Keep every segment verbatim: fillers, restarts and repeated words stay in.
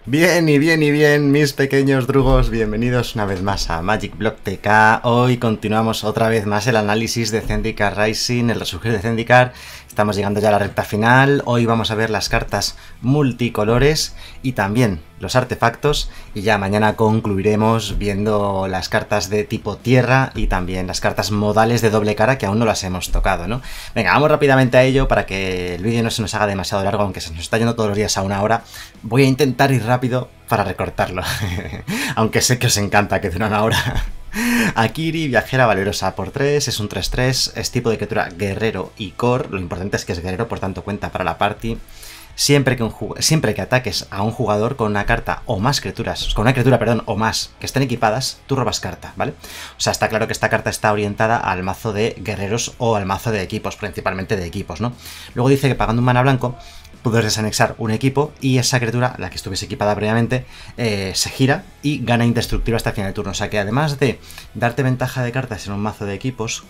Bien y bien y bien, mis pequeños drugos, bienvenidos una vez más a Magic Block T K. Hoy continuamos otra vez más el análisis de Zendikar Rising, el resurgir de Zendikar. Estamos llegando ya a la recta final. Hoy vamos a ver las cartas multicolores y también los artefactos. Y ya mañana concluiremos viendo las cartas de tipo tierra y también las cartas modales de doble cara que aún no las hemos tocado, ¿no? Venga, vamos rápidamente a ello para que el vídeo no se nos haga demasiado largo, aunque se nos está yendo todos los días a una hora. Voy a intentar ir rápido para recortarlo, aunque sé que os encanta que dure una hora. Akiri, viajera valerosa por tres, es un tres tres, es tipo de criatura guerrero y core, lo importante es que es guerrero, por tanto cuenta para la party. Siempre que, un siempre que ataques a un jugador con una carta o más criaturas, con una criatura, perdón, o más que estén equipadas, tú robas carta, ¿vale? O sea, está claro que esta carta está orientada al mazo de guerreros o al mazo de equipos, principalmente de equipos, ¿no? Luego dice que pagando un mana blanco puedes desanexar un equipo y esa criatura, la que estuviese equipada previamente, eh, se gira y gana indestructible hasta el final de turno. O sea que además de darte ventaja de cartas en un mazo de equipos,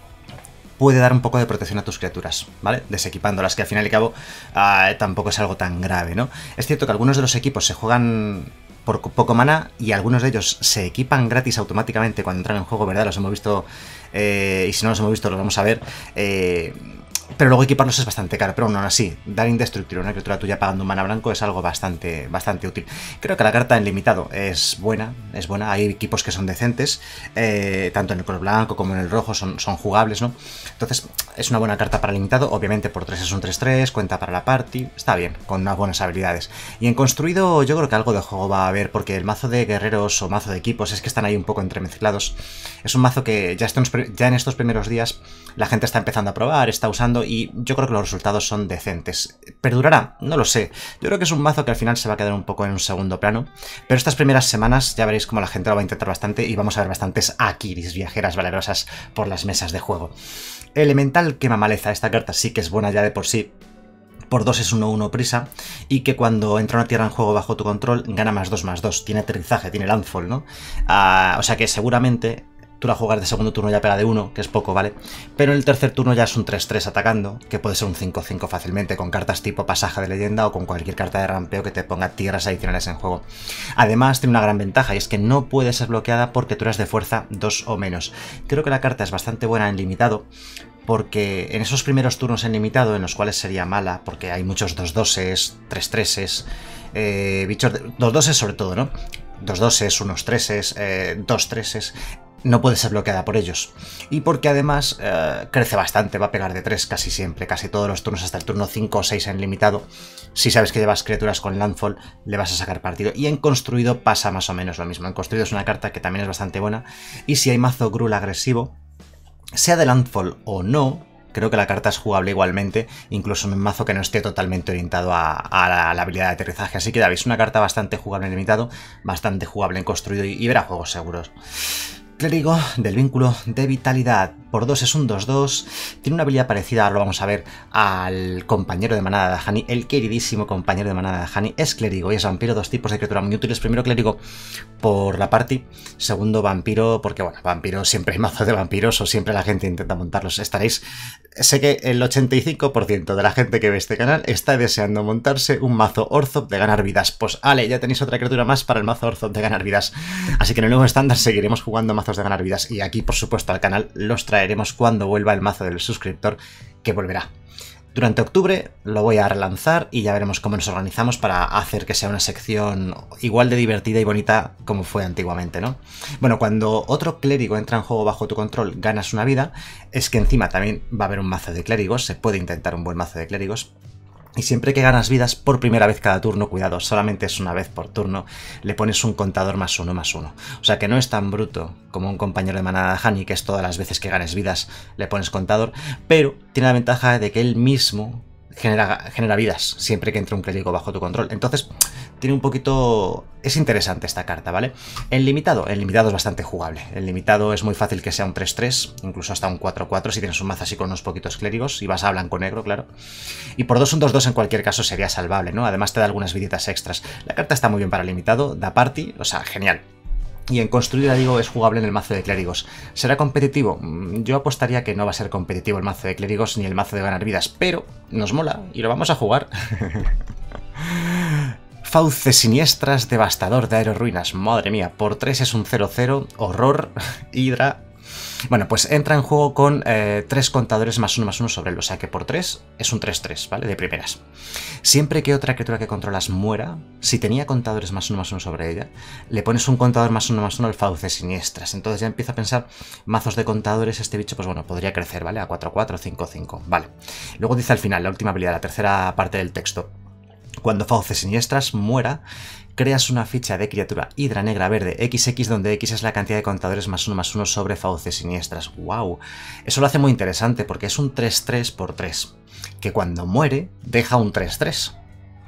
puede dar un poco de protección a tus criaturas, ¿vale? Desequipándolas, que al final y cabo uh, tampoco es algo tan grave, ¿no? Es cierto que algunos de los equipos se juegan por poco mana y algunos de ellos se equipan gratis automáticamente cuando entran en juego, ¿verdad? Los hemos visto, eh, y si no los hemos visto los vamos a ver, eh... pero luego equiparlos es bastante caro, pero aún así, dar indestructible a una criatura tuya pagando un mana blanco es algo bastante, bastante útil. Creo que la carta en limitado es buena, es buena, hay equipos que son decentes, eh, tanto en el color blanco como en el rojo son, son jugables, ¿no? Entonces es una buena carta para limitado, obviamente por tres es un tres tres, cuenta para la party, está bien, con unas buenas habilidades. Y en construido yo creo que algo de juego va a haber, porque el mazo de guerreros o mazo de equipos es que están ahí un poco entremezclados. Es un mazo que ya, estos, ya en estos primeros días la gente está empezando a probar, está usando y yo creo que los resultados son decentes. ¿Perdurará? No lo sé. Yo creo que es un mazo que al final se va a quedar un poco en un segundo plano, pero estas primeras semanas ya veréis cómo la gente lo va a intentar bastante y vamos a ver bastantes Akiris, viajeras valerosas, por las mesas de juego. Elemental quema maleza. Esta carta sí que es buena ya de por sí. Por dos es uno uno prisa, y que cuando entra una tierra en juego bajo tu control gana más dos más dos. Tiene aterrizaje, tiene landfall, ¿no? Uh, o sea que seguramente tú la juegas de segundo turno ya pega de uno, que es poco, ¿vale? Pero en el tercer turno ya es un tres tres atacando, que puede ser un cinco cinco fácilmente, con cartas tipo pasaje de leyenda o con cualquier carta de rampeo que te ponga tierras adicionales en juego. Además tiene una gran ventaja, y es que no puede ser bloqueada por criaturas de fuerza dos o menos. Creo que la carta es bastante buena en limitado, porque en esos primeros turnos en limitado, en los cuales sería mala, porque hay muchos dos doses, tres treses, eh, bichos de, dos doses sobre todo, ¿no? dos doses, unos treses, eh, dos treses... no puede ser bloqueada por ellos. Y porque además eh, crece bastante, va a pegar de tres casi siempre, casi todos los turnos hasta el turno cinco o seis en limitado. Si sabes que llevas criaturas con landfall, le vas a sacar partido. Y en construido pasa más o menos lo mismo. En construido es una carta que también es bastante buena. Y si hay mazo Gruul agresivo, sea de landfall o no, creo que la carta es jugable igualmente, incluso en un mazo que no esté totalmente orientado a, a, la, a la habilidad de aterrizaje. Así que ya veis, una carta bastante jugable en limitado, bastante jugable en construido y, y verá juegos seguros. Clérigo del vínculo de vitalidad. Por dos es un dos dos. Tiene una habilidad parecida, ahora lo vamos a ver, al compañero de manada de Hani, el queridísimo compañero de manada de Hani. Es clérigo y es vampiro, dos tipos de criatura muy útiles. Primero clérigo por la party, segundo vampiro, porque bueno, vampiro siempre hay mazos de vampiros o siempre la gente intenta montarlos. Estaréis... Sé que el ochenta y cinco por ciento de la gente que ve este canal está deseando montarse un mazo Orzhov de ganar vidas. Pues ale, ya tenéis otra criatura más para el mazo Orzhov de ganar vidas. Así que en el nuevo estándar seguiremos jugando mazos de ganar vidas y aquí por supuesto al canal los traeremos cuando vuelva el mazo del suscriptor, que volverá. Durante octubre lo voy a relanzar y ya veremos cómo nos organizamos para hacer que sea una sección igual de divertida y bonita como fue antiguamente, ¿no? Bueno, cuando otro clérigo entra en juego bajo tu control, ganas una vida, es que encima también va a haber un mazo de clérigos, se puede intentar un buen mazo de clérigos. Y siempre que ganas vidas por primera vez cada turno, cuidado, solamente es una vez por turno, le pones un contador más uno más uno. O sea que no es tan bruto como un compañero de manada de Hani, que es todas las veces que ganes vidas le pones contador, pero tiene la ventaja de que él mismo genera, genera vidas siempre que entre un clérigo bajo tu control. Entonces tiene un poquito... es interesante esta carta, ¿vale? En limitado, en limitado es bastante jugable. En limitado es muy fácil que sea un tres tres, incluso hasta un cuatro cuatro si tienes un mazo así con unos poquitos clérigos y vas a blanco-negro, claro. Y por dos un dos dos en cualquier caso sería salvable, ¿no? Además te da algunas viditas extras. La carta está muy bien para limitado, da party, o sea, genial. Y en construida, digo, es jugable en el mazo de clérigos. ¿Será competitivo? Yo apostaría que no va a ser competitivo el mazo de clérigos ni el mazo de ganar vidas, pero nos mola y lo vamos a jugar. Fauces siniestras, devastador de aerorruinas. Madre mía, por tres es un cero cero, horror, hidra. Bueno, pues entra en juego con eh, tres contadores más uno más uno sobre él, o sea que por tres es un tres tres, ¿vale? De primeras. Siempre que otra criatura que controlas muera, si tenía contadores más uno más uno sobre ella, le pones un contador más uno más uno al Fauces siniestras. Entonces ya empiezo a pensar, mazos de contadores, este bicho, pues bueno, podría crecer, ¿vale? A cuatro cuatro, cinco cinco, vale. Luego dice al final, la última habilidad, la tercera parte del texto. Cuando Fauces siniestras muera, creas una ficha de criatura hidra negra verde equis equis, donde X es la cantidad de contadores más uno más uno sobre Fauces siniestras. ¡Wow! Eso lo hace muy interesante porque es un tres tres por tres, que cuando muere deja un tres tres.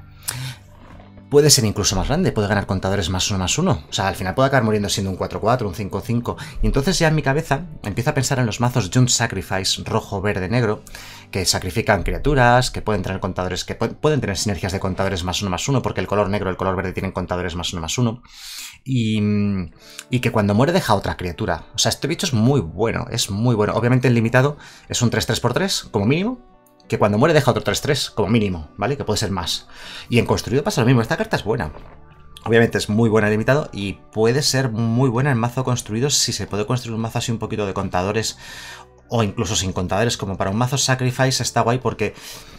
Puede ser incluso más grande, puede ganar contadores más uno más uno. O sea, al final puede acabar muriendo siendo un cuatro cuatro, un cinco cinco. Y entonces ya en mi cabeza empiezo a pensar en los mazos Jund Sacrifice rojo, verde, negro, que sacrifican criaturas, que pueden tener contadores, que pu pueden tener sinergias de contadores más uno más uno, porque el color negro y el color verde tienen contadores más uno más uno. Y, y que cuando muere deja otra criatura. O sea, este bicho es muy bueno, es muy bueno. Obviamente en limitado es un tres tres por tres, como mínimo. Que cuando muere deja otro tres tres, como mínimo, ¿vale? Que puede ser más. Y en construido pasa lo mismo, esta carta es buena. Obviamente es muy buena en limitado y puede ser muy buena en mazo construido si se puede construir un mazo así un poquito de contadores o incluso sin contadores. Como para un mazo Sacrifice está guay porque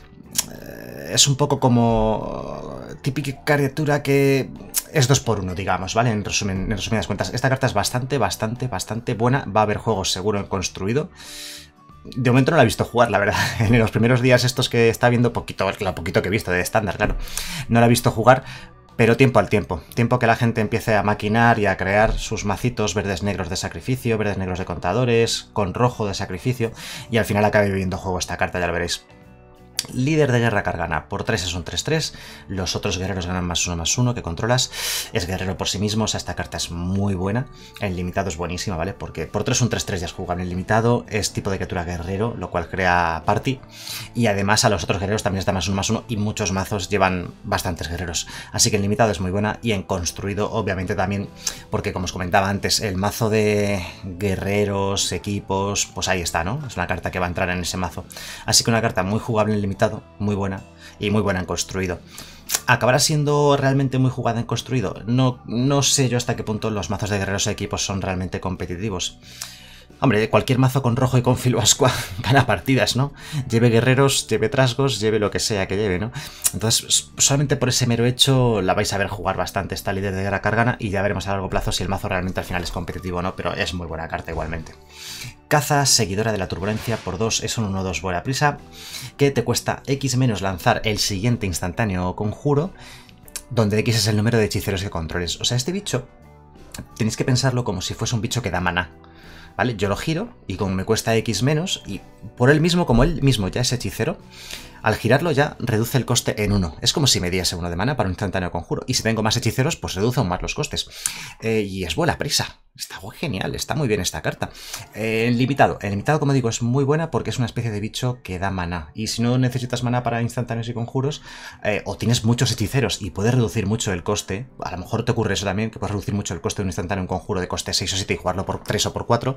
eh, es un poco como típica criatura que es dos por uno, digamos, ¿vale? En, resumen, en resumidas cuentas, esta carta es bastante, bastante, bastante buena. Va a haber juegos seguro en construido. De momento no la he visto jugar, la verdad. En los primeros días estos que está viendo, poquito, lo poquito que he visto de estándar, claro. No la he visto jugar, pero tiempo al tiempo. Tiempo que la gente empiece a maquinar y a crear sus macitos verdes negros de sacrificio, verdes negros de contadores, con rojo de sacrificio, y al final acabe viendo juego esta carta, ya lo veréis. Líder de guerra Kargana, por tres es un tres tres, los otros guerreros ganan más uno más uno que controlas, es guerrero por sí mismo, o sea, esta carta es muy buena, en limitado es buenísima, ¿vale? Porque por tres un tres tres ya es jugable en limitado, es tipo de criatura guerrero, lo cual crea party, y además a los otros guerreros también está más uno más uno, y muchos mazos llevan bastantes guerreros, así que en limitado es muy buena, y en construido obviamente también, porque como os comentaba antes, el mazo de guerreros, equipos, pues ahí está, ¿no? Es una carta que va a entrar en ese mazo, así que una carta muy jugable en limitado, muy buena y muy buena en construido. ¿Acabará siendo realmente muy jugada en construido? No, no sé yo hasta qué punto los mazos de guerreros e equipos son realmente competitivos. Hombre, cualquier mazo con rojo y con Filosqua gana partidas, ¿no? Lleve guerreros, lleve trasgos, lleve lo que sea que lleve, ¿no? Entonces, solamente por ese mero hecho la vais a ver jugar bastante esta líder de guerra Kargana y ya veremos a largo plazo si el mazo realmente al final es competitivo o no, pero es muy buena carta igualmente. Caza, seguidora de la turbulencia, por dos es un uno dos buena prisa, que te cuesta X menos lanzar el siguiente instantáneo conjuro, donde X es el número de hechiceros que controles. O sea, este bicho tenéis que pensarlo como si fuese un bicho que da maná. ¿Vale? Yo lo giro y como me cuesta X menos, y por él mismo, como él mismo ya es hechicero, al girarlo ya reduce el coste en uno. Es como si me diese uno de mana para un instantáneo conjuro. Y si tengo más hechiceros, pues reduce aún más los costes. Eh, y es buena prisa. Está muy genial, está muy bien esta carta. Eh, en limitado. En limitado, como digo, es muy buena porque es una especie de bicho que da mana. Y si no necesitas mana para instantáneos y conjuros, eh, o tienes muchos hechiceros y puedes reducir mucho el coste, a lo mejor te ocurre eso también, que puedes reducir mucho el coste de un instantáneo un conjuro de coste seis o siete y jugarlo por tres o por cuatro.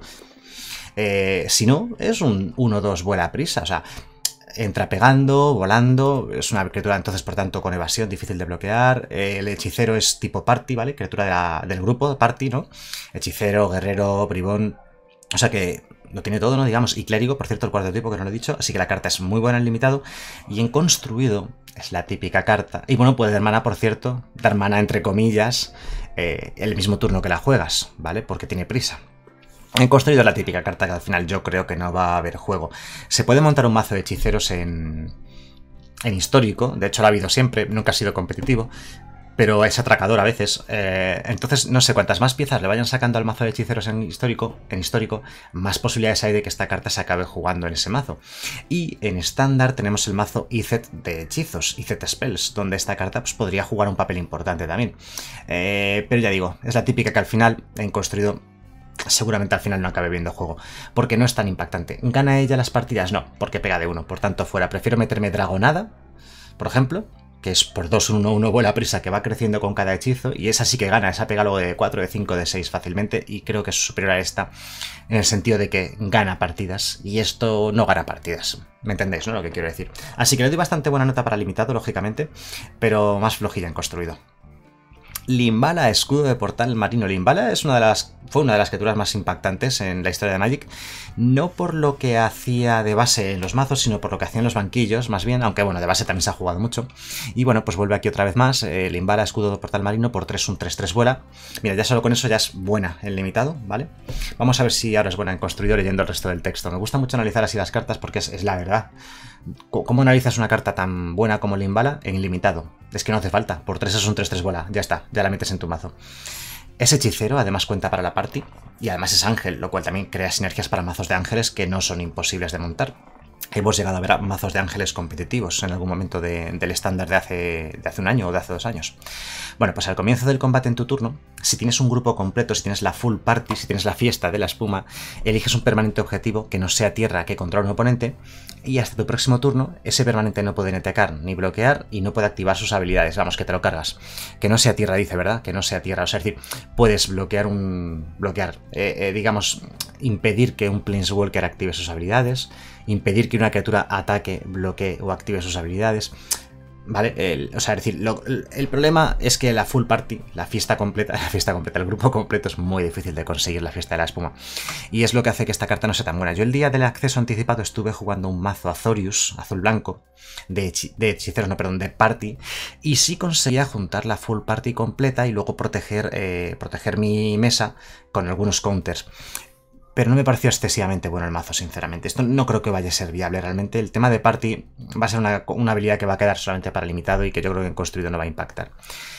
Eh, si no, es un uno dos vuela prisa, o sea, entra pegando, volando, es una criatura entonces por tanto con evasión, difícil de bloquear, eh, el hechicero es tipo party, ¿vale? Criatura de la, del grupo, party, ¿no? Hechicero, guerrero, bribón, o sea que lo tiene todo, ¿no? Digamos, y clérigo, por cierto, el cuarto tipo que no lo he dicho, así que la carta es muy buena en limitado, y en construido es la típica carta, y bueno, puede dar mana, por cierto, dar mana entre comillas, eh, el mismo turno que la juegas, ¿vale? Porque tiene prisa. En construido es la típica carta que al final yo creo que no va a haber juego. Se puede montar un mazo de hechiceros en, en histórico, de hecho lo ha habido siempre, nunca ha sido competitivo, pero es atracador a veces. Eh, entonces no sé, cuantas más piezas le vayan sacando al mazo de hechiceros en histórico, en histórico, más posibilidades hay de que esta carta se acabe jugando en ese mazo. Y en estándar tenemos el mazo Izzet de hechizos, Izzet Spells, donde esta carta pues, podría jugar un papel importante también. Eh, pero ya digo, es la típica que al final en construido seguramente al final no acabe viendo juego, porque no es tan impactante. ¿Gana ella las partidas? No, porque pega de uno, por tanto fuera. Prefiero meterme Dragonada, por ejemplo, que es por dos uno uno vuela prisa, que va creciendo con cada hechizo, y esa sí que gana, esa pega luego de cuatro, de cinco, de seis fácilmente, y creo que es superior a esta, en el sentido de que gana partidas, y esto no gana partidas. ¿Me entendéis, no? Lo que quiero decir. Así que le doy bastante buena nota para limitado, lógicamente, pero más flojilla en construido. Limbala, escudo de portal marino. Limbala es una de las, fue una de las criaturas más impactantes en la historia de Magic, no por lo que hacía de base en los mazos, sino por lo que hacía en los banquillos, más bien, aunque bueno, de base también se ha jugado mucho. Y bueno, pues vuelve aquí otra vez más, eh, Limbala, escudo de portal marino, por tres, un tres tres vuela. Mira, ya solo con eso ya es buena en limitado, ¿vale? Vamos a ver si ahora es buena en construido leyendo el resto del texto. Me gusta mucho analizar así las cartas porque es, es la verdad. ¿Cómo analizas una carta tan buena como Limbala en ilimitado? Es que no hace falta. Por tres es un tres tres bola. Ya está. Ya la metes en tu mazo. Es hechicero, además cuenta para la party. Y además es ángel, lo cual también crea sinergias para mazos de ángeles que no son imposibles de montar. Hemos llegado a ver mazos de ángeles competitivos en algún momento de, del estándar de hace, de hace un año o de hace dos años. Bueno, pues al comienzo del combate en tu turno, si tienes un grupo completo, si tienes la full party, si tienes la fiesta de la espuma, eliges un permanente objetivo que no sea tierra que controla un oponente, y hasta tu próximo turno ese permanente no puede ni atacar ni bloquear y no puede activar sus habilidades. Vamos, que te lo cargas. Que no sea tierra, dice, ¿verdad? Que no sea tierra. O sea, es decir, puedes bloquear un... bloquear, eh, eh, digamos, impedir que un Planeswalker active sus habilidades, impedir que una criatura ataque, bloquee o active sus habilidades. ¿Vale? El, o sea, es decir, lo, el problema es que la full party, la fiesta completa, la fiesta completa, el grupo completo es muy difícil de conseguir, la fiesta de la espuma. Y es lo que hace que esta carta no sea tan buena. Yo el día del acceso anticipado estuve jugando un mazo Azorius, azul-blanco, de, hechi de hechiceros, no, perdón, de party, y sí conseguía juntar la full party completa y luego proteger, eh, proteger mi mesa con algunos counters. Pero no me pareció excesivamente bueno el mazo, sinceramente. Esto no creo que vaya a ser viable realmente. El tema de party va a ser una, una habilidad que va a quedar solamente para limitado y que yo creo que en construido no va a impactar.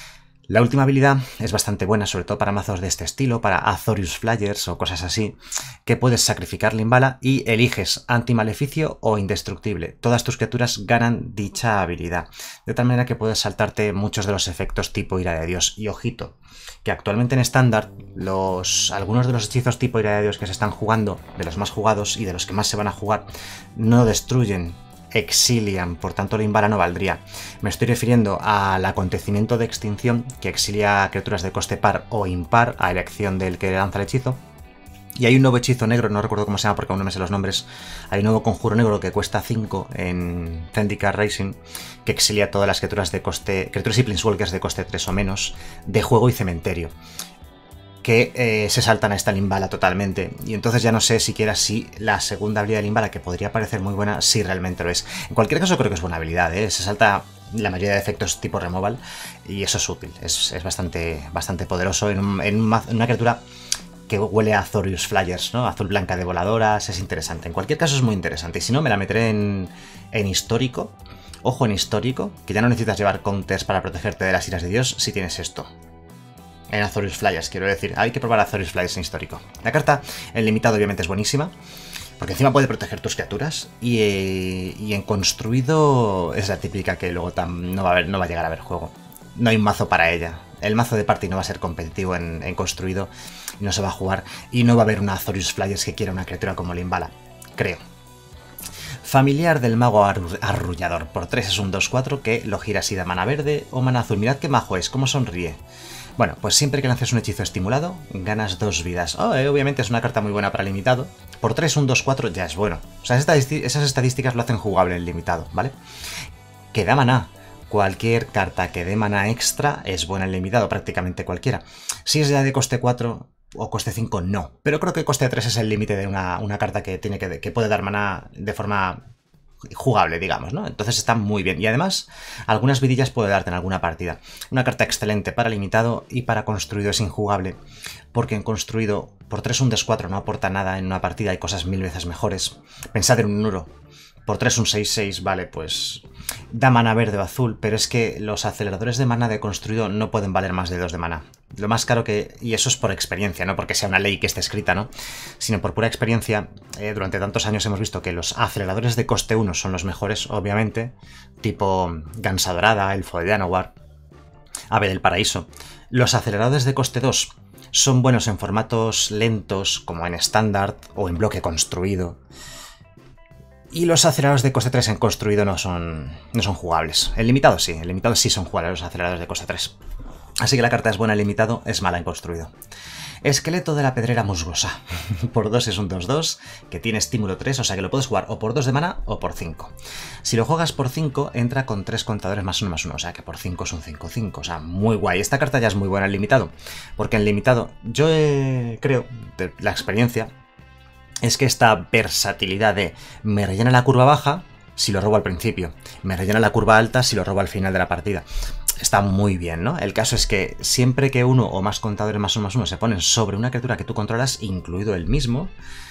La última habilidad es bastante buena, sobre todo para mazos de este estilo, para Azorius Flyers o cosas así, que puedes sacrificar Limbala y eliges antimaleficio o indestructible. Todas tus criaturas ganan dicha habilidad, de tal manera que puedes saltarte muchos de los efectos tipo ira de Dios. Y ojito, que actualmente en estándar, los, algunos de los hechizos tipo ira de Dios que se están jugando, de los más jugados y de los que más se van a jugar, no destruyen, exilian, por tanto Limbala no valdría. Me estoy refiriendo al acontecimiento de extinción que exilia criaturas de coste par o impar a elección del que lanza el hechizo. Y hay un nuevo hechizo negro, no recuerdo cómo se llama porque aún no me sé los nombres. Hay un nuevo conjuro negro que cuesta cinco en Zendikar Rising, que exilia todas las criaturas de coste, criaturas y planeswalkers de coste tres o menos, de juego y cementerio, que eh, se saltan a esta Limbala totalmente. Y entonces ya no sé siquiera si la segunda habilidad de Limbala, que podría parecer muy buena, si realmente lo es. En cualquier caso creo que es buena habilidad, ¿eh? Se salta la mayoría de efectos tipo removal y eso es útil, es, es bastante, bastante poderoso en, un, en, un, en una criatura que huele a Azorius Flyers, ¿no? Azul blanca de voladoras, es interesante. En cualquier caso es muy interesante. Y si no, me la meteré en, en histórico. Ojo en histórico, que ya no necesitas llevar counters para protegerte de las iras de Dios si tienes esto. En Azorius Flyers, quiero decir. Hay que probar Azorius Flyers en histórico. La carta en limitado obviamente es buenísima, porque encima puede proteger tus criaturas. Y, eh, y en construido es la típica que luego tam, no, va a haber, no va a llegar a haber juego. No hay un mazo para ella. El mazo de party no va a ser competitivo en, en construido. No se va a jugar. Y no va a haber una Azorius Flyers que quiera una criatura como Limbala. Creo. Familiar del mago arrullador. Por tres es un dos cuatro que lo giras y da mana verde o mana azul. Mirad qué majo es, cómo sonríe. Bueno, pues siempre que lances un hechizo estimulado, ganas dos vidas. Oh, eh, obviamente es una carta muy buena para limitado. Por tres, un dos cuatro ya es bueno. O sea, esas estadísticas lo hacen jugable en limitado, ¿vale? Que da maná. Cualquier carta que dé maná extra es buena en limitado, prácticamente cualquiera. Si es ya de coste cuatro o coste cinco, no. Pero creo que coste tres es el límite de una, una carta que, tiene que, que puede dar maná de forma jugable, digamos, ¿no? Entonces está muy bien. Y además, algunas vidillas puede darte en alguna partida. Una carta excelente para limitado y para construido es injugable, porque en construido por tres un dos cuatro no aporta nada en una partida, hay cosas mil veces mejores. Pensad en un Nuro. Por tres un seis seis, vale, pues da mana verde o azul, pero es que los aceleradores de mana de construido no pueden valer más de dos de mana. Lo más caro que... y eso es por experiencia, no porque sea una ley que esté escrita, ¿no? Sino por pura experiencia, eh, durante tantos años hemos visto que los aceleradores de coste uno son los mejores, obviamente, tipo Gansa Dorada, Elfo de Danowar, Ave del Paraíso. Los aceleradores de coste dos son buenos en formatos lentos, como en estándar o en bloque construido. Y los aceleradores de coste tres en construido no son, no son jugables. En limitado sí, en limitado sí son jugables los aceleradores de coste tres. Así que la carta es buena en limitado, es mala en construido. Esqueleto de la Pedrera Musgosa. Por dos es un dos dos, que tiene estímulo tres, o sea que lo puedes jugar o por dos de mana o por cinco. Si lo juegas por cinco, entra con tres contadores más uno más uno, o sea que por cinco es un cinco cinco, o sea, muy guay. Esta carta ya es muy buena en limitado, porque en limitado, yo eh, creo, de la experiencia, es que esta versatilidad de me rellena la curva baja si lo robo al principio, me rellena la curva alta si lo robo al final de la partida, está muy bien, ¿no? El caso es que siempre que uno o más contadores más uno más uno se ponen sobre una criatura que tú controlas, incluido el mismo,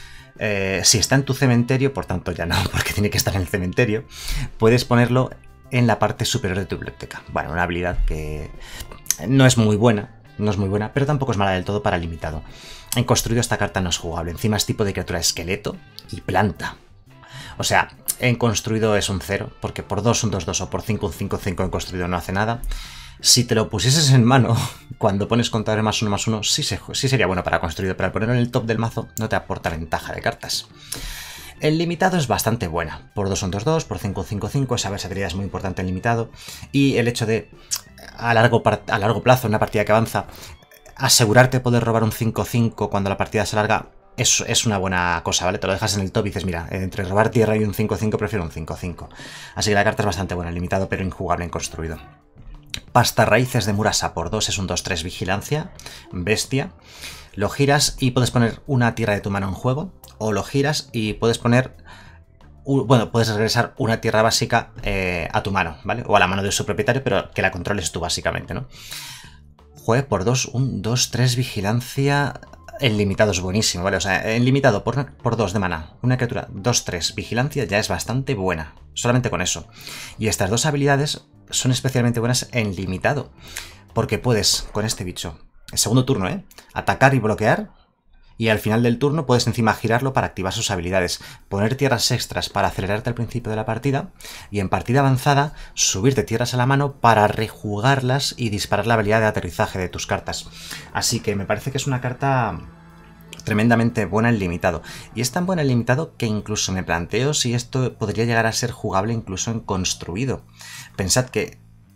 eh, si está en tu cementerio, por tanto ya no, porque tiene que estar en el cementerio, puedes ponerlo en la parte superior de tu biblioteca. Bueno, una habilidad que no es muy buena, no es muy buena, pero tampoco es mala del todo para limitado. En construido esta carta no es jugable, encima es tipo de criatura esqueleto y planta. O sea, en construido es un cero, porque por dos un dos dos o por cinco un cinco cinco en construido no hace nada. Si te lo pusieses en mano, cuando pones contadores más uno más uno, sí, se, sí sería bueno para construido, pero al ponerlo en el top del mazo no te aporta ventaja de cartas. El limitado es bastante buena, por dos un dos dos, por cinco un cinco cinco, esa versatilidad es muy importante en limitado, y el hecho de, a largo, a largo plazo, en una partida que avanza, asegurarte poder robar un cinco cinco cuando la partida se larga, Es, es una buena cosa, ¿vale? Te lo dejas en el top y dices, mira, entre robar tierra y un cinco cinco prefiero un cinco cinco. Así que la carta es bastante buena, limitado pero injugable en construido. Pasta raíces de Murasa por dos es un dos tres vigilancia, bestia. Lo giras y puedes poner una tierra de tu mano en juego, o lo giras y puedes poner... Bueno, puedes regresar una tierra básica eh, a tu mano, ¿vale? O a la mano de su propietario, pero que la controles tú básicamente, ¿no? Juegue por dos, un dos tres vigilancia... En limitado es buenísimo, ¿vale? O sea, en limitado por, por dos de mana, una criatura dos tres vigilancia ya es bastante buena, solamente con eso. Y estas dos habilidades son especialmente buenas en limitado, porque puedes, con este bicho, el segundo turno, ¿eh? Atacar y bloquear, y al final del turno puedes encima girarlo para activar sus habilidades, poner tierras extras para acelerarte al principio de la partida, y en partida avanzada subirte tierras a la mano para rejugarlas y disparar la habilidad de aterrizaje de tus cartas. Así que me parece que es una carta tremendamente buena en limitado, y es tan buena en limitado que incluso me planteo si esto podría llegar a ser jugable incluso en construido. Pensad que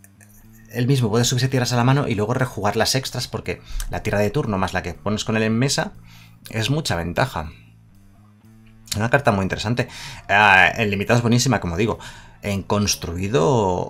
él mismo puede subirse tierras a la mano y luego rejugar las extras, porque la tierra de turno más la que pones con él en mesa es mucha ventaja. Una carta muy interesante. Uh, en limitado es buenísima, como digo. En construido...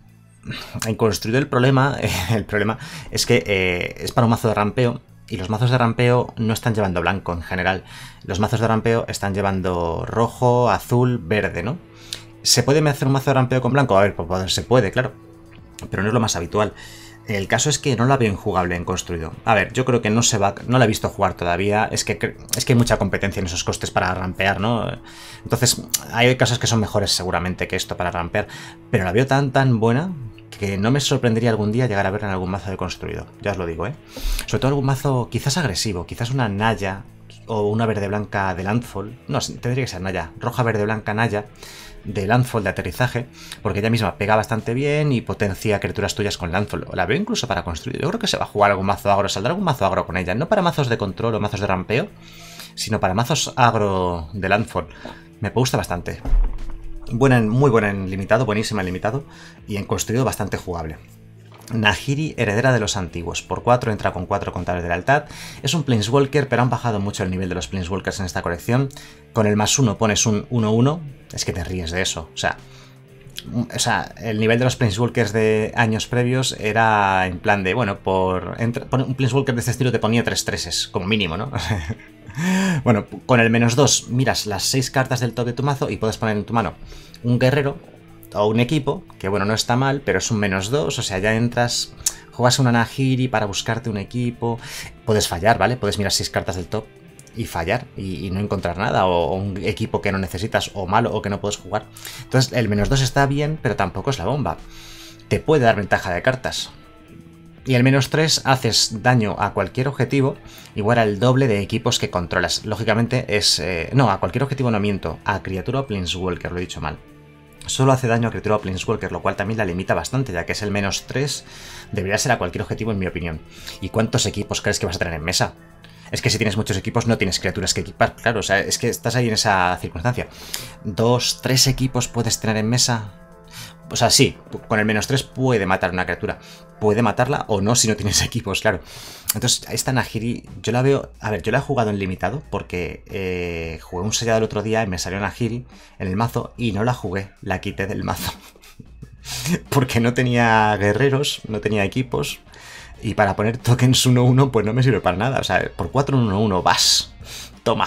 En construido el problema... El problema es que eh, es para un mazo de rampeo, y los mazos de rampeo no están llevando blanco en general. Los mazos de rampeo están llevando rojo, azul, verde, ¿no? ¿Se puede hacer un mazo de rampeo con blanco? A ver, pues se puede, claro. Pero no es lo más habitual. El caso es que no la veo injugable en construido. A ver, yo creo que no se va, no la he visto jugar todavía. Es que, es que hay mucha competencia en esos costes para rampear, ¿no? Entonces, hay casos que son mejores seguramente que esto para rampear. Pero la veo tan, tan buena que no me sorprendería algún día llegar a verla en algún mazo de construido. Ya os lo digo, ¿eh? Sobre todo algún mazo quizás agresivo, quizás una Naya o una verde-blanca de Landfall. No, tendría que ser Naya. Roja, verde-blanca, Naya de Landfall de aterrizaje, porque ella misma pega bastante bien y potencia criaturas tuyas con Landfall. La veo incluso para construir. Yo creo que se va a jugar algún mazo agro, saldrá algún mazo agro con ella. No para mazos de control o mazos de rampeo, sino para mazos agro de Landfall. Me gusta bastante. Buena en, muy buena en limitado, buenísima en limitado, y en construido bastante jugable. Nahiri, heredera de los antiguos. Por cuatro entra con cuatro contadores de lealtad. Es un Planeswalker, pero han bajado mucho el nivel de los Planeswalkers en esta colección. Con el más uno pones un uno uno. Es que te ríes de eso. O sea, o sea, el nivel de los Planeswalkers de años previos era en plan de, bueno, por, entra, por un Planeswalker de este estilo te ponía tres treses, como mínimo, ¿no? Bueno, con el menos dos miras las seis cartas del top de tu mazo y puedes poner en tu mano un guerrero o un equipo, que bueno, no está mal, pero es un menos dos, o sea, ya entras, juegas una Nahiri para buscarte un equipo, puedes fallar, ¿vale? Puedes mirar seis cartas del top y fallar y, y no encontrar nada, o, o un equipo que no necesitas, o malo, o que no puedes jugar. Entonces, el menos dos está bien, pero tampoco es la bomba. Te puede dar ventaja de cartas. Y el menos tres haces daño a cualquier objetivo igual al doble de equipos que controlas. Lógicamente es... Eh, no, a cualquier objetivo no miento, a criatura o Planeswalker, lo he dicho mal. Solo hace daño a criatura o Planeswalker, lo cual también la limita bastante, ya que es el menos tres, debería ser a cualquier objetivo en mi opinión. ¿Y cuántos equipos crees que vas a tener en mesa? Es que si tienes muchos equipos no tienes criaturas que equipar, claro, o sea, es que estás ahí en esa circunstancia. Dos, tres equipos puedes tener en mesa. O sea, sí, con el menos tres puede matar una criatura. Puede matarla o no si no tienes equipos, claro. Entonces, esta Nahiri, yo la veo... A ver, yo la he jugado en limitado porque eh, jugué un sellado el otro día y me salió Nahiri en el mazo y no la jugué, la quité del mazo. Porque no tenía guerreros, no tenía equipos. Y para poner tokens uno uno, pues no me sirve para nada. O sea, por cuatro uno uno vas. Toma.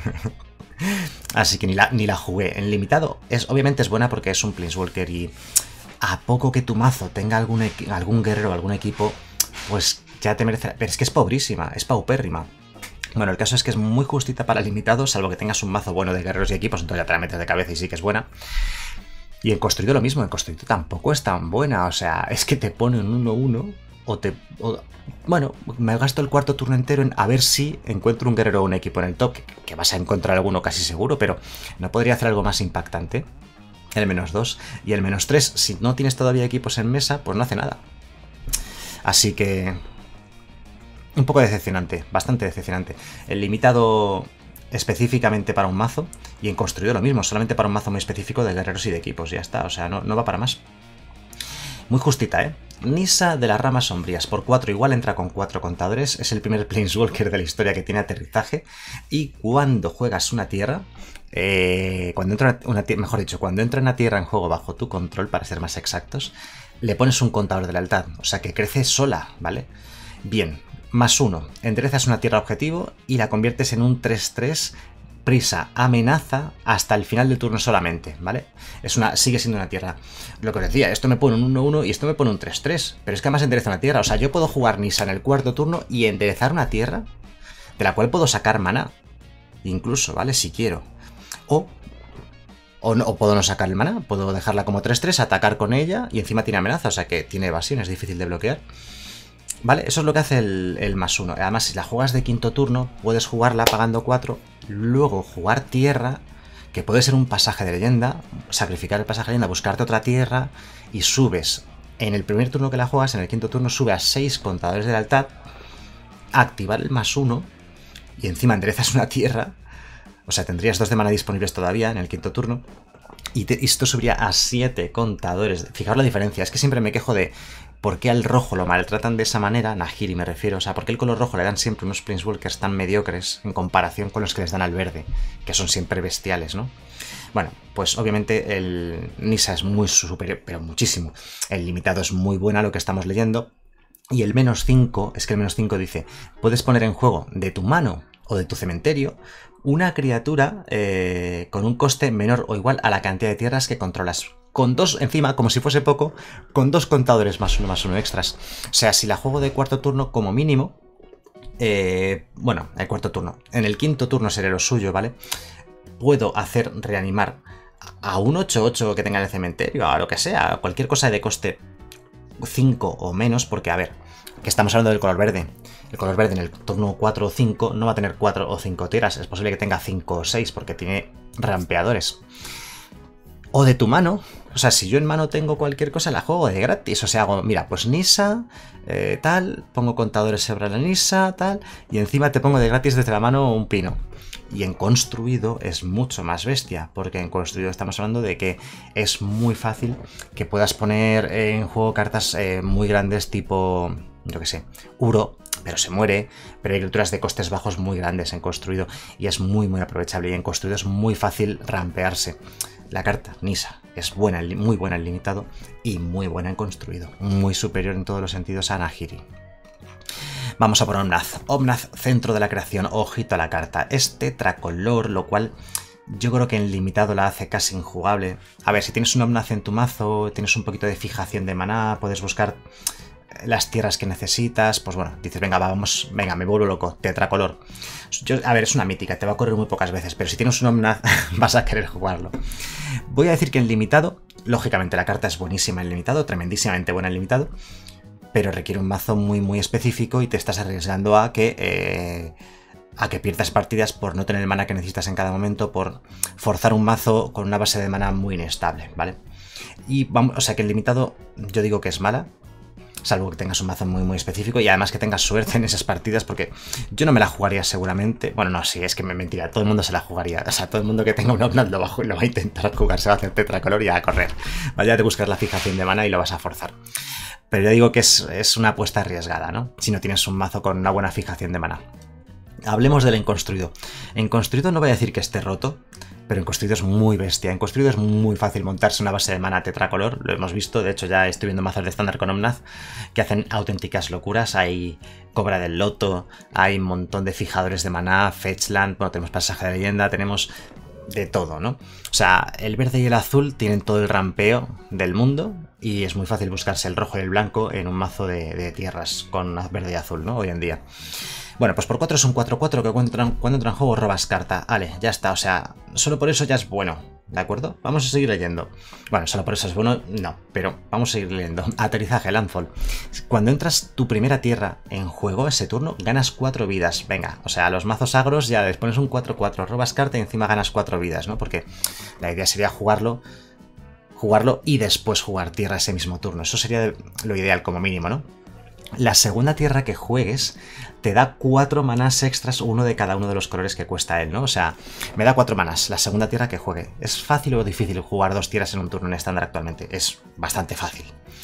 Así que ni la, ni la jugué. En limitado, es, obviamente es buena porque es un Planeswalker y a poco que tu mazo tenga algún, algún guerrero o algún equipo, pues ya te merece... Pero es que es pobrísima, es paupérrima. Bueno, el caso es que es muy justita para limitado, salvo que tengas un mazo bueno de guerreros y equipos, entonces ya te la metes de cabeza y sí que es buena. Y en construido lo mismo, en construido tampoco es tan buena, o sea, es que te pone un uno uno o te... O, bueno, me gasto el cuarto turno entero en a ver si encuentro un guerrero o un equipo en el top, que, que vas a encontrar alguno casi seguro, pero no podría hacer algo más impactante. El menos dos y el menos tres, si no tienes todavía equipos en mesa, pues no hace nada. Así que... un poco decepcionante, bastante decepcionante. El limitado específicamente para un mazo y en construido lo mismo, solamente para un mazo muy específico de guerreros y de equipos, ya está, o sea, no, no va para más. Muy justita, ¿eh? Nissa de las ramas sombrías, por cuatro igual entra con cuatro contadores, es el primer Planeswalker de la historia que tiene aterrizaje y cuando juegas una tierra, eh, cuando entra una tierra, mejor dicho, cuando entra una tierra en juego bajo tu control, para ser más exactos, le pones un contador de lealtad, o sea que crece sola, ¿vale? Bien, más uno, enderezas una tierra objetivo y la conviertes en un tres tres prisa, amenaza hasta el final del turno solamente, ¿vale? Es una, sigue siendo una tierra. Lo que os decía, esto me pone un uno uno y esto me pone un tres tres, pero es que además endereza una tierra, o sea, yo puedo jugar Nissa en el cuarto turno y enderezar una tierra de la cual puedo sacar maná, incluso, ¿vale? Si quiero. O, o, no, o puedo no sacar el maná, puedo dejarla como tres tres, atacar con ella y encima tiene amenaza, o sea que tiene evasión, es difícil de bloquear. Vale, eso es lo que hace el, el más uno. Además, si la juegas de quinto turno, puedes jugarla pagando cuatro, luego jugar tierra, que puede ser un pasaje de leyenda, sacrificar el pasaje de leyenda, buscarte otra tierra, y subes. En el primer turno que la juegas, en el quinto turno, sube a seis contadores de lealtad, activar el más uno, y encima enderezas una tierra, o sea, tendrías dos de mana disponibles todavía en el quinto turno, y, te, y esto subiría a siete contadores. Fijaos la diferencia, es que siempre me quejo de... ¿Por qué al rojo lo maltratan de esa manera? Nahiri me refiero. O sea, ¿por qué el color rojo le dan siempre unos Planeswalkers tan mediocres en comparación con los que les dan al verde? Que son siempre bestiales, ¿no? Bueno, pues obviamente el Nissa es muy superior, pero muchísimo. El limitado es muy buena, lo que estamos leyendo. Y el menos cinco, es que el menos cinco dice, puedes poner en juego de tu mano o de tu cementerio una criatura eh, con un coste menor o igual a la cantidad de tierras que controlas. Con dos, encima, como si fuese poco, con dos contadores más uno más uno extras. O sea, si la juego de cuarto turno como mínimo, eh, bueno, el cuarto turno, en el quinto turno sería lo suyo, ¿vale? Puedo hacer reanimar a un ocho ocho que tenga en el cementerio, a lo que sea, cualquier cosa de coste cinco o menos, porque, a ver, que estamos hablando del color verde. El color verde en el turno cuatro o cinco no va a tener cuatro o cinco tierras, es posible que tenga cinco o seis porque tiene rampeadores. O de tu mano, o sea, si yo en mano tengo cualquier cosa, la juego de gratis. O sea, hago, mira, pues Nissa, eh, tal, pongo contadores sobre la Nissa, tal, y encima te pongo de gratis desde la mano un pino. Y en construido es mucho más bestia, porque en construido estamos hablando de que es muy fácil que puedas poner en juego cartas eh, muy grandes tipo, yo qué sé, Uro, pero se muere, pero hay criaturas de costes bajos muy grandes en construido, y es muy muy aprovechable, y en construido es muy fácil rampearse. La carta Nissa es buena, muy buena en limitado y muy buena en construido. Muy superior en todos los sentidos a Nahiri. Vamos a por Omnath. Omnath, centro de la creación. Ojito a la carta. Es tetracolor, lo cual yo creo que en limitado la hace casi injugable. A ver, si tienes un Omnath en tu mazo, tienes un poquito de fijación de maná, puedes buscar las tierras que necesitas, pues bueno, dices, venga, vamos, venga, me vuelvo loco, tetracolor. Yo, a ver, es una mítica, te va a correr muy pocas veces, pero si tienes un Omnath vas a querer jugarlo. Voy a decir que en limitado, lógicamente la carta es buenísima en limitado, tremendísimamente buena en limitado, pero requiere un mazo muy muy específico y te estás arriesgando a que eh, a que pierdas partidas por no tener el mana que necesitas en cada momento, por forzar un mazo con una base de mana muy inestable, ¿vale? Y vamos, o sea que en limitado yo digo que es mala. salvo que tengas un mazo muy muy específico y además que tengas suerte en esas partidas, porque yo no me la jugaría seguramente. Bueno, no, sí, es que me mentira, todo el mundo se la jugaría. O sea, todo el mundo que tenga un Omnath lo va, lo va a intentar jugar, se va a hacer tetracolor y a correr. Vaya, te buscas la fijación de mana y lo vas a forzar. Pero yo digo que es, es una apuesta arriesgada, ¿no? Si no tienes un mazo con una buena fijación de mana. Hablemos del Enconstruido. En Construido no voy a decir que esté roto, pero en Construido es muy bestia. En Construido es muy fácil montarse una base de mana tetracolor, lo hemos visto, de hecho ya estoy viendo mazos de estándar con Omnath que hacen auténticas locuras. Hay Cobra del Loto, hay un montón de fijadores de maná, Fetchland, bueno, tenemos Pasaje de Leyenda, tenemos de todo, ¿no? O sea, el verde y el azul tienen todo el rampeo del mundo y es muy fácil buscarse el rojo y el blanco en un mazo de, de tierras con verde y azul, ¿no? Hoy en día. Bueno, pues por cuatro es un cuatro cuatro que cuando entra, cuando entra en juego robas carta. Vale, ya está, o sea, solo por eso ya es bueno, ¿de acuerdo? Vamos a seguir leyendo. Bueno, solo por eso es bueno, no, pero vamos a seguir leyendo. Aterrizaje, Landfall. Cuando entras tu primera tierra en juego ese turno, ganas cuatro vidas. Venga, o sea, los mazos agros ya les pones un cuatro cuatro, robas carta y encima ganas cuatro vidas, ¿no? Porque la idea sería jugarlo, jugarlo y después jugar tierra ese mismo turno. Eso sería lo ideal como mínimo, ¿no? La segunda tierra que juegues te da cuatro manás extras, uno de cada uno de los colores que cuesta él, ¿no? O sea, me da cuatro manás la segunda tierra que juegue. ¿Es fácil o difícil jugar dos tierras en un turno en estándar actualmente? Es bastante fácil.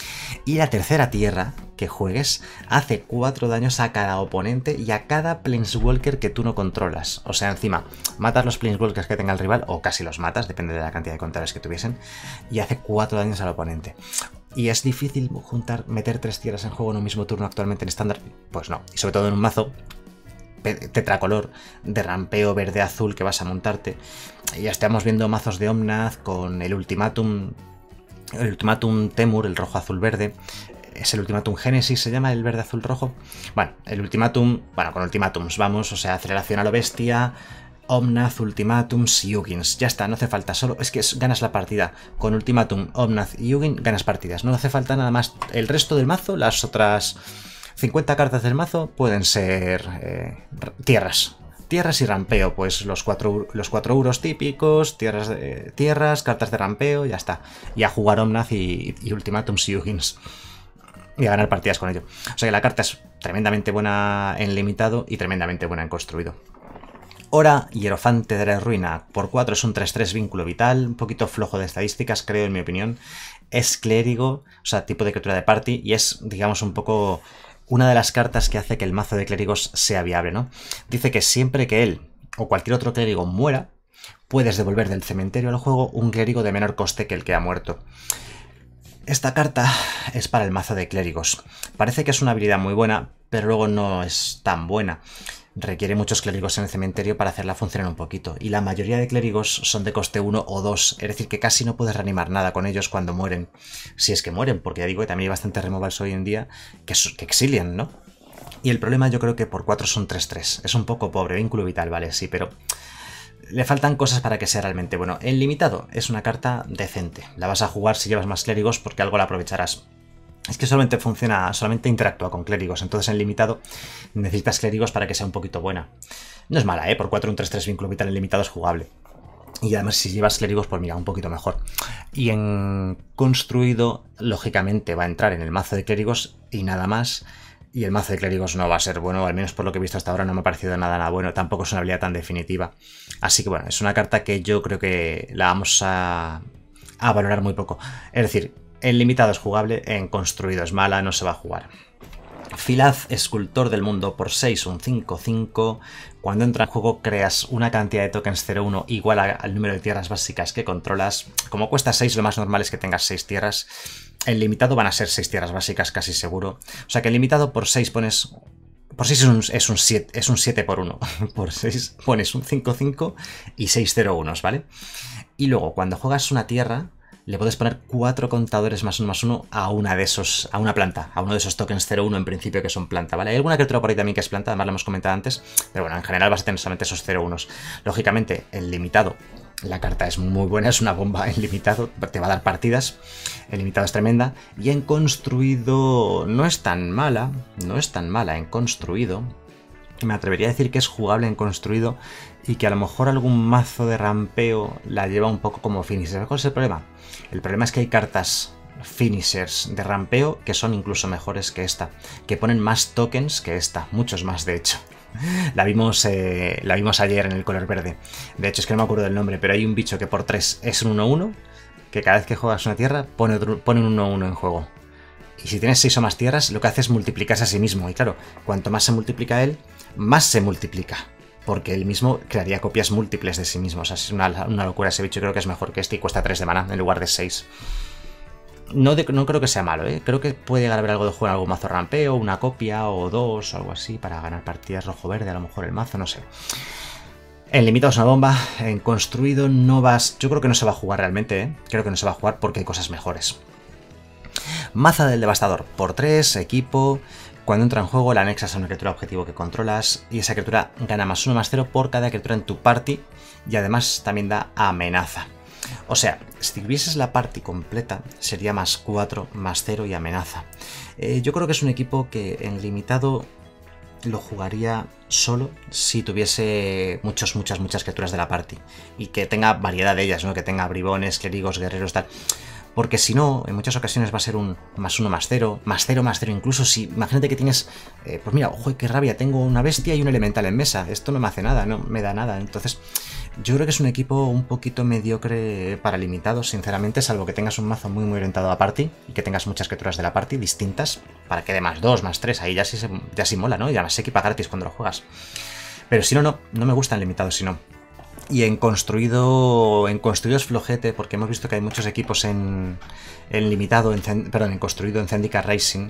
Y la tercera tierra que juegues hace cuatro daños a cada oponente y a cada Planeswalker que tú no controlas. O sea, encima, matas los Planeswalkers que tenga el rival, o casi los matas, depende de la cantidad de controles que tuviesen, y hace cuatro daños al oponente. ¿Y es difícil juntar, meter tres tierras en juego en un mismo turno actualmente en estándar? Pues no, y sobre todo en un mazo tetracolor de rampeo verde-azul que vas a montarte. Ya estamos viendo mazos de Omnath con el Ultimatum, el Ultimatum Temur, el rojo-azul-verde. Es el Ultimatum Génesis, se llama el verde-azul-rojo. Bueno, el Ultimatum, bueno, con Ultimatums vamos, o sea, aceleración a lo bestia, Omnath, Ultimatums y Ugins. Ya está, no hace falta, solo es que ganas la partida. Con Ultimatum, Omnath y Ugin ganas partidas. No hace falta nada más. El resto del mazo, las otras cincuenta cartas del mazo, pueden ser eh, tierras. Tierras y rampeo, pues los cuatro, los cuatro euros típicos, tierras, de, tierras, cartas de rampeo, ya está. Y a jugar Omnath y, y Ultimatums y Ugins. Y a ganar partidas con ello. O sea que la carta es tremendamente buena en limitado y tremendamente buena en construido. Hora, Hierofante de la Ruina, por cuatro es un tres tres vínculo vital, un poquito flojo de estadísticas, creo, en mi opinión. Es clérigo, o sea, tipo de criatura de party, y es, digamos, un poco una de las cartas que hace que el mazo de clérigos sea viable, ¿no? Dice que siempre que él o cualquier otro clérigo muera, puedes devolver del cementerio al juego un clérigo de menor coste que el que ha muerto. Esta carta es para el mazo de clérigos. Parece que es una habilidad muy buena, pero luego no es tan buena. Requiere muchos clérigos en el cementerio para hacerla funcionar un poquito, y la mayoría de clérigos son de coste uno o dos, es decir, que casi no puedes reanimar nada con ellos cuando mueren, si es que mueren, porque ya digo que también hay bastantes removals hoy en día que, que exilian, ¿no? Y el problema yo creo que por cuatro son tres tres, es un poco pobre, vínculo vital, vale, sí, pero le faltan cosas para que sea realmente bueno. En limitado es una carta decente, la vas a jugar si llevas más clérigos porque algo la aprovecharás. Es que solamente funciona, solamente interactúa con clérigos, entonces en limitado necesitas clérigos para que sea un poquito buena. No es mala, ¿eh? Por cuatro un tres tres vínculo vital en limitado es jugable. Y además si llevas clérigos, pues mira, un poquito mejor. Y en construido, lógicamente va a entrar en el mazo de clérigos y nada más. Y el mazo de clérigos no va a ser bueno, al menos por lo que he visto hasta ahora no me ha parecido nada, nada bueno. Tampoco es una habilidad tan definitiva. Así que bueno, es una carta que yo creo que la vamos a, a valorar muy poco. Es decir, en limitado es jugable, en construido es mala, no se va a jugar. Filaz, escultor del mundo, por seis, un cinco cinco. Cuando entra en juego creas una cantidad de tokens cero uno igual a, al número de tierras básicas que controlas. Como cuesta seis, lo más normal es que tengas seis tierras. En limitado van a ser seis tierras básicas, casi seguro. O sea que en limitado por seis pones... Por seis es un, es un siete, es un siete por uno. Por seis pones un cinco cinco y seis cero uno, ¿vale? Y luego, cuando juegas una tierra, le puedes poner cuatro contadores más uno más uno a una de esos, a una planta, a uno de esos tokens cero uno en principio que son planta, ¿vale? Hay alguna criatura por ahí también que es planta, además lo hemos comentado antes, pero bueno, en general vas a tener solamente esos cero unos. Lógicamente, en limitado, la carta es muy buena, es una bomba en limitado, te va a dar partidas, en limitado es tremenda, y en construido no es tan mala, no es tan mala en construido. Me atrevería a decir que es jugable en construido y que a lo mejor algún mazo de rampeo la lleva un poco como finisher. ¿Cuál es el problema? El problema es que hay cartas finishers de rampeo que son incluso mejores que esta, que ponen más tokens que esta, muchos más de hecho. La vimos, eh, la vimos ayer en el color verde. De hecho es que no me acuerdo del nombre, pero hay un bicho que por tres es un uno uno, que cada vez que juegas una tierra pone, otro, pone un uno uno en juego. Y si tienes seis o más tierras, lo que hace es multiplicarse a sí mismo. Y claro, cuanto más se multiplica él, más se multiplica. Porque él mismo crearía copias múltiples de sí mismo. O sea, es una, una locura ese bicho. Creo que es mejor que este y cuesta tres de mana en lugar de seis. No, de, no creo que sea malo, ¿eh? Creo que puede llegar a haber algo de juego en algún mazo rampeo, una copia o dos o algo así para ganar partidas rojo-verde, a lo mejor el mazo, no sé. En limitado es una bomba, en construido no vas... Yo creo que no se va a jugar realmente, ¿eh? Creo que no se va a jugar porque hay cosas mejores. Maza del Devastador, por tres, equipo... Cuando entra en juego la anexas a una criatura objetivo que controlas y esa criatura gana más uno más cero por cada criatura en tu party y además también da amenaza. O sea, si tuvieses la party completa sería más cuatro, más cero y amenaza. Eh, yo creo que es un equipo que en limitado lo jugaría solo si tuviese muchos, muchas, muchas criaturas de la party y que tenga variedad de ellas, ¿no? Que tenga bribones, clérigos, guerreros, tal... Porque si no, en muchas ocasiones va a ser un más uno más cero, más cero más cero, incluso si, imagínate que tienes, eh, pues mira, ojo, qué rabia, tengo una bestia y un elemental en mesa, esto no me hace nada, no me da nada, entonces yo creo que es un equipo un poquito mediocre para limitado, sinceramente, salvo que tengas un mazo muy muy orientado a party y que tengas muchas criaturas de la party distintas, para que dé más dos, más tres, ahí ya sí, ya sí mola, ¿no? Y además se equipa gratis cuando lo juegas. Pero si no, no, no me gustan limitados, si no. Y en construido, en construido es flojete, porque hemos visto que hay muchos equipos en, en limitado, en, perdón, en construido en Zendikar Rising.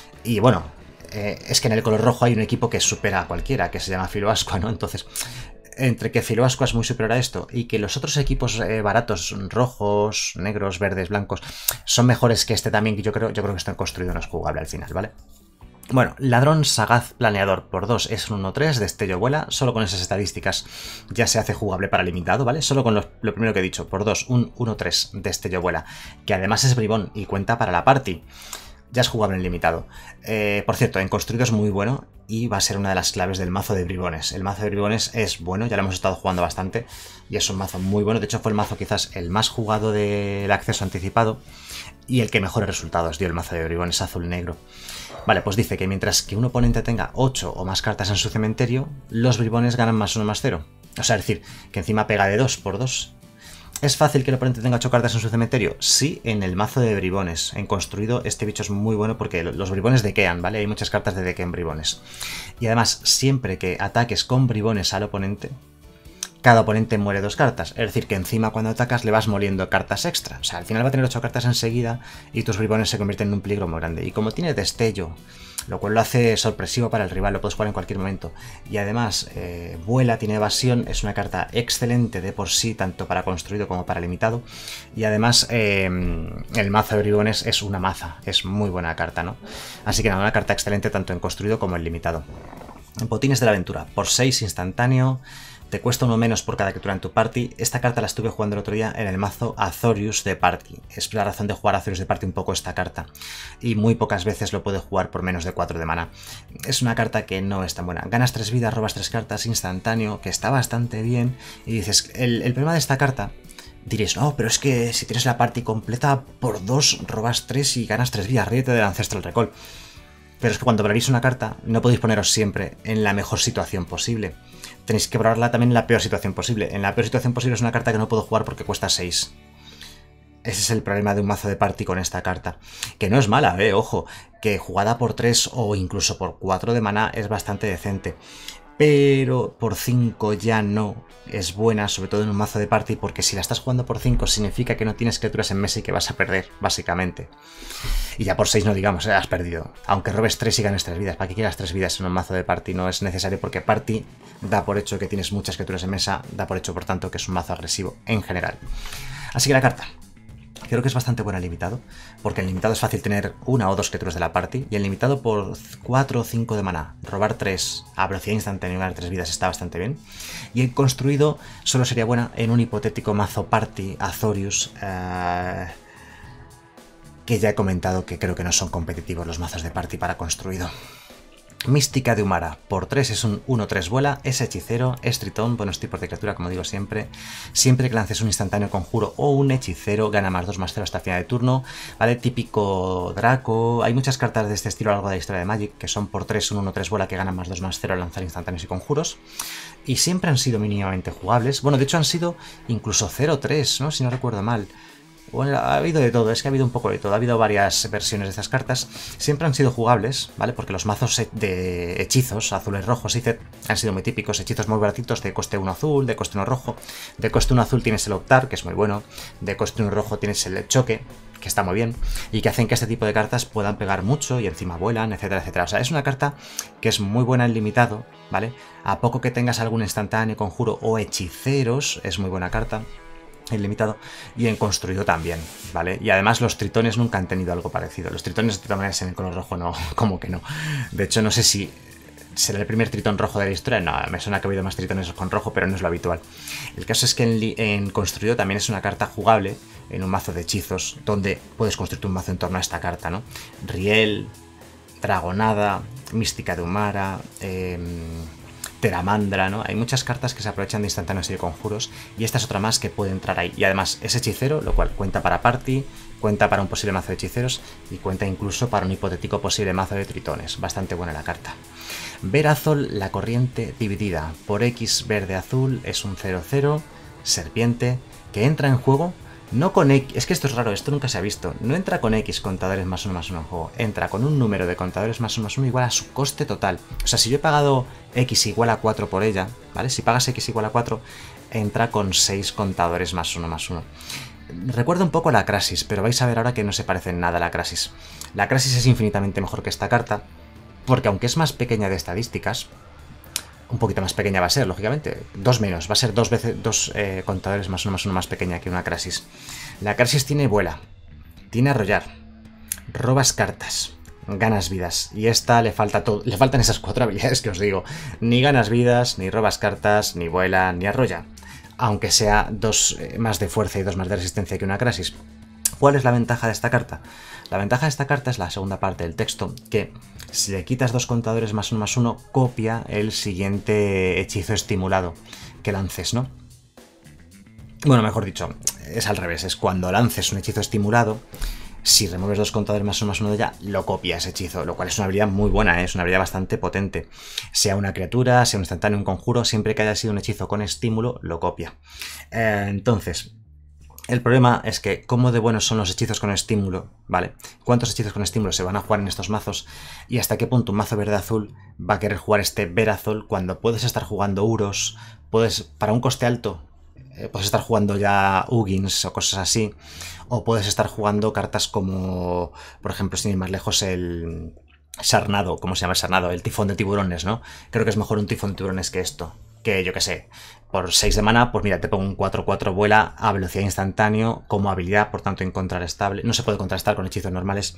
Y bueno, eh, es que en el color rojo hay un equipo que supera a cualquiera, que se llama Filoascua, ¿no? Entonces, entre que Filoascua es muy superior a esto y que los otros equipos eh, baratos, rojos, negros, verdes, blancos, son mejores que este también, yo creo, yo creo que este en construido no es jugable al final, ¿vale? Bueno, Ladrón Sagaz Planeador por dos es un uno tres, destello vuela, solo con esas estadísticas ya se hace jugable para limitado, ¿vale? Solo con lo, lo primero que he dicho, por dos, un uno tres, destello vuela, que además es bribón y cuenta para la party, ya es jugable en limitado. Eh, por cierto, en construido es muy bueno y va a ser una de las claves del mazo de bribones. El mazo de bribones es bueno, ya lo hemos estado jugando bastante y es un mazo muy bueno, de hecho fue el mazo quizás el más jugado del acceso anticipado y el que mejores resultados dio el mazo de bribones azul-negro. Vale, pues dice que mientras que un oponente tenga ocho o más cartas en su cementerio, los bribones ganan más uno más cero. O sea, es decir, que encima pega de dos por dos. ¿Es fácil que el oponente tenga ocho cartas en su cementerio? Sí, en el mazo de bribones. En construido este bicho es muy bueno porque los bribones dequean, ¿vale? Hay muchas cartas de deque en bribones. Y además, siempre que ataques con bribones al oponente, cada oponente muere dos cartas. Es decir, que encima cuando atacas le vas moliendo cartas extra. O sea, al final va a tener ocho cartas enseguida y tus bribones se convierten en un peligro muy grande. Y como tiene destello, lo cual lo hace sorpresivo para el rival, lo puedes jugar en cualquier momento. Y además, eh, vuela, tiene evasión, es una carta excelente de por sí, tanto para construido como para limitado. Y además, eh, el mazo de bribones es una maza, es muy buena carta, ¿no? Así que nada, una carta excelente tanto en construido como en limitado. Botines de la aventura, por seis instantáneo. Te cuesta uno menos por cada criatura en tu party. Esta carta la estuve jugando el otro día en el mazo Azorius de Party. Es la razón de jugar Azorius de Party un poco esta carta. Y muy pocas veces lo puede jugar por menos de cuatro de mana. Es una carta que no es tan buena. Ganas tres vidas, robas tres cartas, instantáneo, que está bastante bien. Y dices, el, el problema de esta carta... Diréis, no, pero es que si tienes la party completa por dos, robas tres y ganas tres vidas. Ríete del Ancestral Recall. Pero es que cuando abrís una carta, no podéis poneros siempre en la mejor situación posible. Tenéis que probarla también en la peor situación posible. En la peor situación posible es una carta que no puedo jugar porque cuesta seis. Ese es el problema de un mazo de party con esta carta. Que no es mala, eh, ojo. Que jugada por tres o incluso por cuatro de mana es bastante decente. Pero por cinco ya no es buena, sobre todo en un mazo de party, porque si la estás jugando por cinco significa que no tienes criaturas en mesa y que vas a perder, básicamente. Y ya por seis no digamos, eh, has perdido. Aunque robes tres y ganes tres vidas. ¿Para qué quieras tres vidas en un mazo de party? No es necesario porque party da por hecho que tienes muchas criaturas en mesa, da por hecho por tanto que es un mazo agresivo en general. Así que la carta... Creo que es bastante buena en limitado, porque en limitado es fácil tener una o dos criaturas de la party, y en limitado por cuatro o cinco de maná, robar tres a velocidad instantánea y ganar tres vidas está bastante bien. Y en construido solo sería buena en un hipotético mazo party Azorius, eh, que ya he comentado que creo que no son competitivos los mazos de party para construido. Mística de Umara, por tres es un uno tres vuela, es hechicero, es tritón, buenos tipos de criatura como digo siempre. Siempre que lances un instantáneo conjuro o un hechicero, gana más dos más cero hasta el final de turno, ¿vale? Típico Draco, hay muchas cartas de este estilo a lo largo de la historia de Magic que son por tres un uno tres vuela que ganan más dos más cero al lanzar instantáneos y conjuros. Y siempre han sido mínimamente jugables, bueno de hecho han sido incluso cero tres, ¿no? Si no recuerdo mal. Bueno, ha habido de todo, es que ha habido un poco de todo, ha habido varias versiones de estas cartas, siempre han sido jugables, ¿vale? Porque los mazos de hechizos, azules rojos y Z, han sido muy típicos, hechizos muy baratitos de coste uno azul, de coste uno rojo, de coste uno azul tienes el optar, que es muy bueno, de coste uno rojo tienes el choque, que está muy bien, y que hacen que este tipo de cartas puedan pegar mucho y encima vuelan, etcétera, etcétera. O sea, es una carta que es muy buena en limitado, ¿vale? A poco que tengas algún instantáneo, conjuro o hechiceros, es muy buena carta. En limitado y en construido también, ¿vale? Y además los tritones nunca han tenido algo parecido. Los tritones de todas maneras en el color rojo no, como que no. De hecho no sé si será el primer tritón rojo de la historia. No, me suena que ha habido más tritones con rojo, pero no es lo habitual. El caso es que en, en construido también es una carta jugable en un mazo de hechizos, donde puedes construir un mazo en torno a esta carta, ¿no? Riel, Dragonada, Mística de Umara, eh... Teramandra, ¿no? Hay muchas cartas que se aprovechan de instantáneos y de conjuros y esta es otra más que puede entrar ahí. Y además es hechicero, lo cual cuenta para party, cuenta para un posible mazo de hechiceros y cuenta incluso para un hipotético posible mazo de tritones. Bastante buena la carta. Verazol, la corriente dividida. Por X verde-azul es un cero cero, serpiente, que entra en juego no con X, es que esto es raro, esto nunca se ha visto, no entra con X contadores más uno más uno en juego, entra con un número de contadores más uno más uno igual a su coste total. O sea, si yo he pagado X igual a cuatro por ella, ¿vale? Si pagas X igual a cuatro, entra con seis contadores más uno más uno. Recuerda un poco la Crasis, pero vais a ver ahora que no se parece en nada a la Crasis. La Crasis es infinitamente mejor que esta carta, porque aunque es más pequeña de estadísticas, un poquito más pequeña va a ser, lógicamente, dos menos, va a ser dos veces dos eh, contadores más uno más uno más pequeña que una Crasis. La Crasis tiene vuela, tiene arrollar, robas cartas, ganas vidas, y esta le falta todo, le faltan esas cuatro habilidades que os digo, ni ganas vidas, ni robas cartas, ni vuela, ni arrolla, aunque sea dos eh, más de fuerza y dos más de resistencia que una Crasis. ¿Cuál es la ventaja de esta carta? La ventaja de esta carta es la segunda parte del texto, que si le quitas dos contadores más uno más uno, copia el siguiente hechizo estimulado que lances, ¿no? Bueno, mejor dicho, es al revés, es cuando lances un hechizo estimulado, si remueves dos contadores más uno más uno de ella, lo copia ese hechizo, lo cual es una habilidad muy buena, ¿eh? Es una habilidad bastante potente. Sea una criatura, sea un instantáneo, un conjuro, siempre que haya sido un hechizo con estímulo, lo copia. Eh, entonces... El problema es que, ¿cómo de buenos son los hechizos con estímulo? ¿Vale? ¿Cuántos hechizos con estímulo se van a jugar en estos mazos? ¿Y hasta qué punto un mazo verde-azul va a querer jugar este Verazol cuando puedes estar jugando Uros? Puedes, para un coste alto, eh, puedes estar jugando ya Ugins o cosas así. O puedes estar jugando cartas como, por ejemplo, sin ir más lejos, el Sarnado. ¿Cómo se llama el Sarnado? El Tifón de Tiburones, ¿no? Creo que es mejor un Tifón de Tiburones que esto. Que yo que sé, por seis de mana, pues mira, te pongo un cuatro cuatro vuela a velocidad instantáneo como habilidad, por tanto incontrastable. No se puede contrastar con hechizos normales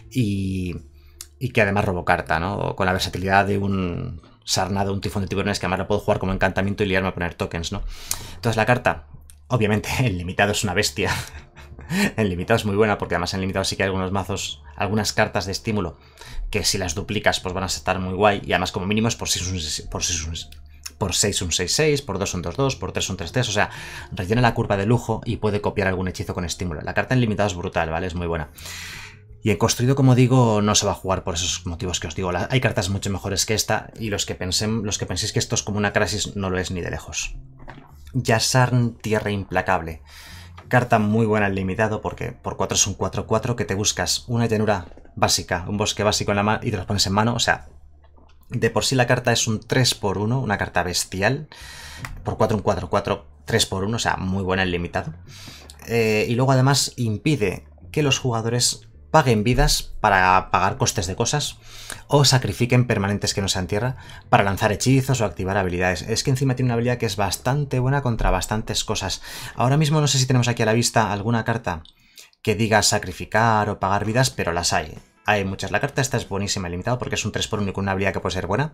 y, y que además robo carta, ¿no? Con la versatilidad de un Sarnado, un Tifón de Tiburones, que además lo puedo jugar como encantamiento y liarme a poner tokens, ¿no? Entonces la carta, obviamente, en limitado es una bestia. En limitado es muy buena porque además en limitado sí que hay algunos mazos, algunas cartas de estímulo que si las duplicas pues van a estar muy guay y además como mínimo es por seis por seis por seis un seis seis, por dos un dos dos, por tres un tres tres, o sea, rellena la curva de lujo y puede copiar algún hechizo con estímulo. La carta en limitado es brutal, ¿vale? Es muy buena. Y en construido, como digo, no se va a jugar por esos motivos que os digo. Hay cartas mucho mejores que esta y los que, pensen, los que penséis que esto es como una Crasis no lo es ni de lejos. Yasharn, Tierra Implacable. Carta muy buena en limitado porque por cuatro es un cuatro cuatro que te buscas una llanura básica, un bosque básico en la mano y te los pones en mano, o sea... De por sí la carta es un tres por uno, una carta bestial. Por cuatro un cuatro cuatro, tres por uno, o sea, muy buena en limitado. Eh, y luego además impide que los jugadores paguen vidas para pagar costes de cosas o sacrifiquen permanentes que no sean tierra para lanzar hechizos o activar habilidades. Es que encima tiene una habilidad que es bastante buena contra bastantes cosas. Ahora mismo no sé si tenemos aquí a la vista alguna carta que diga sacrificar o pagar vidas, pero las hay. Hay muchas. La carta esta es buenísima en limitado porque es un tres por uno y con una habilidad que puede ser buena.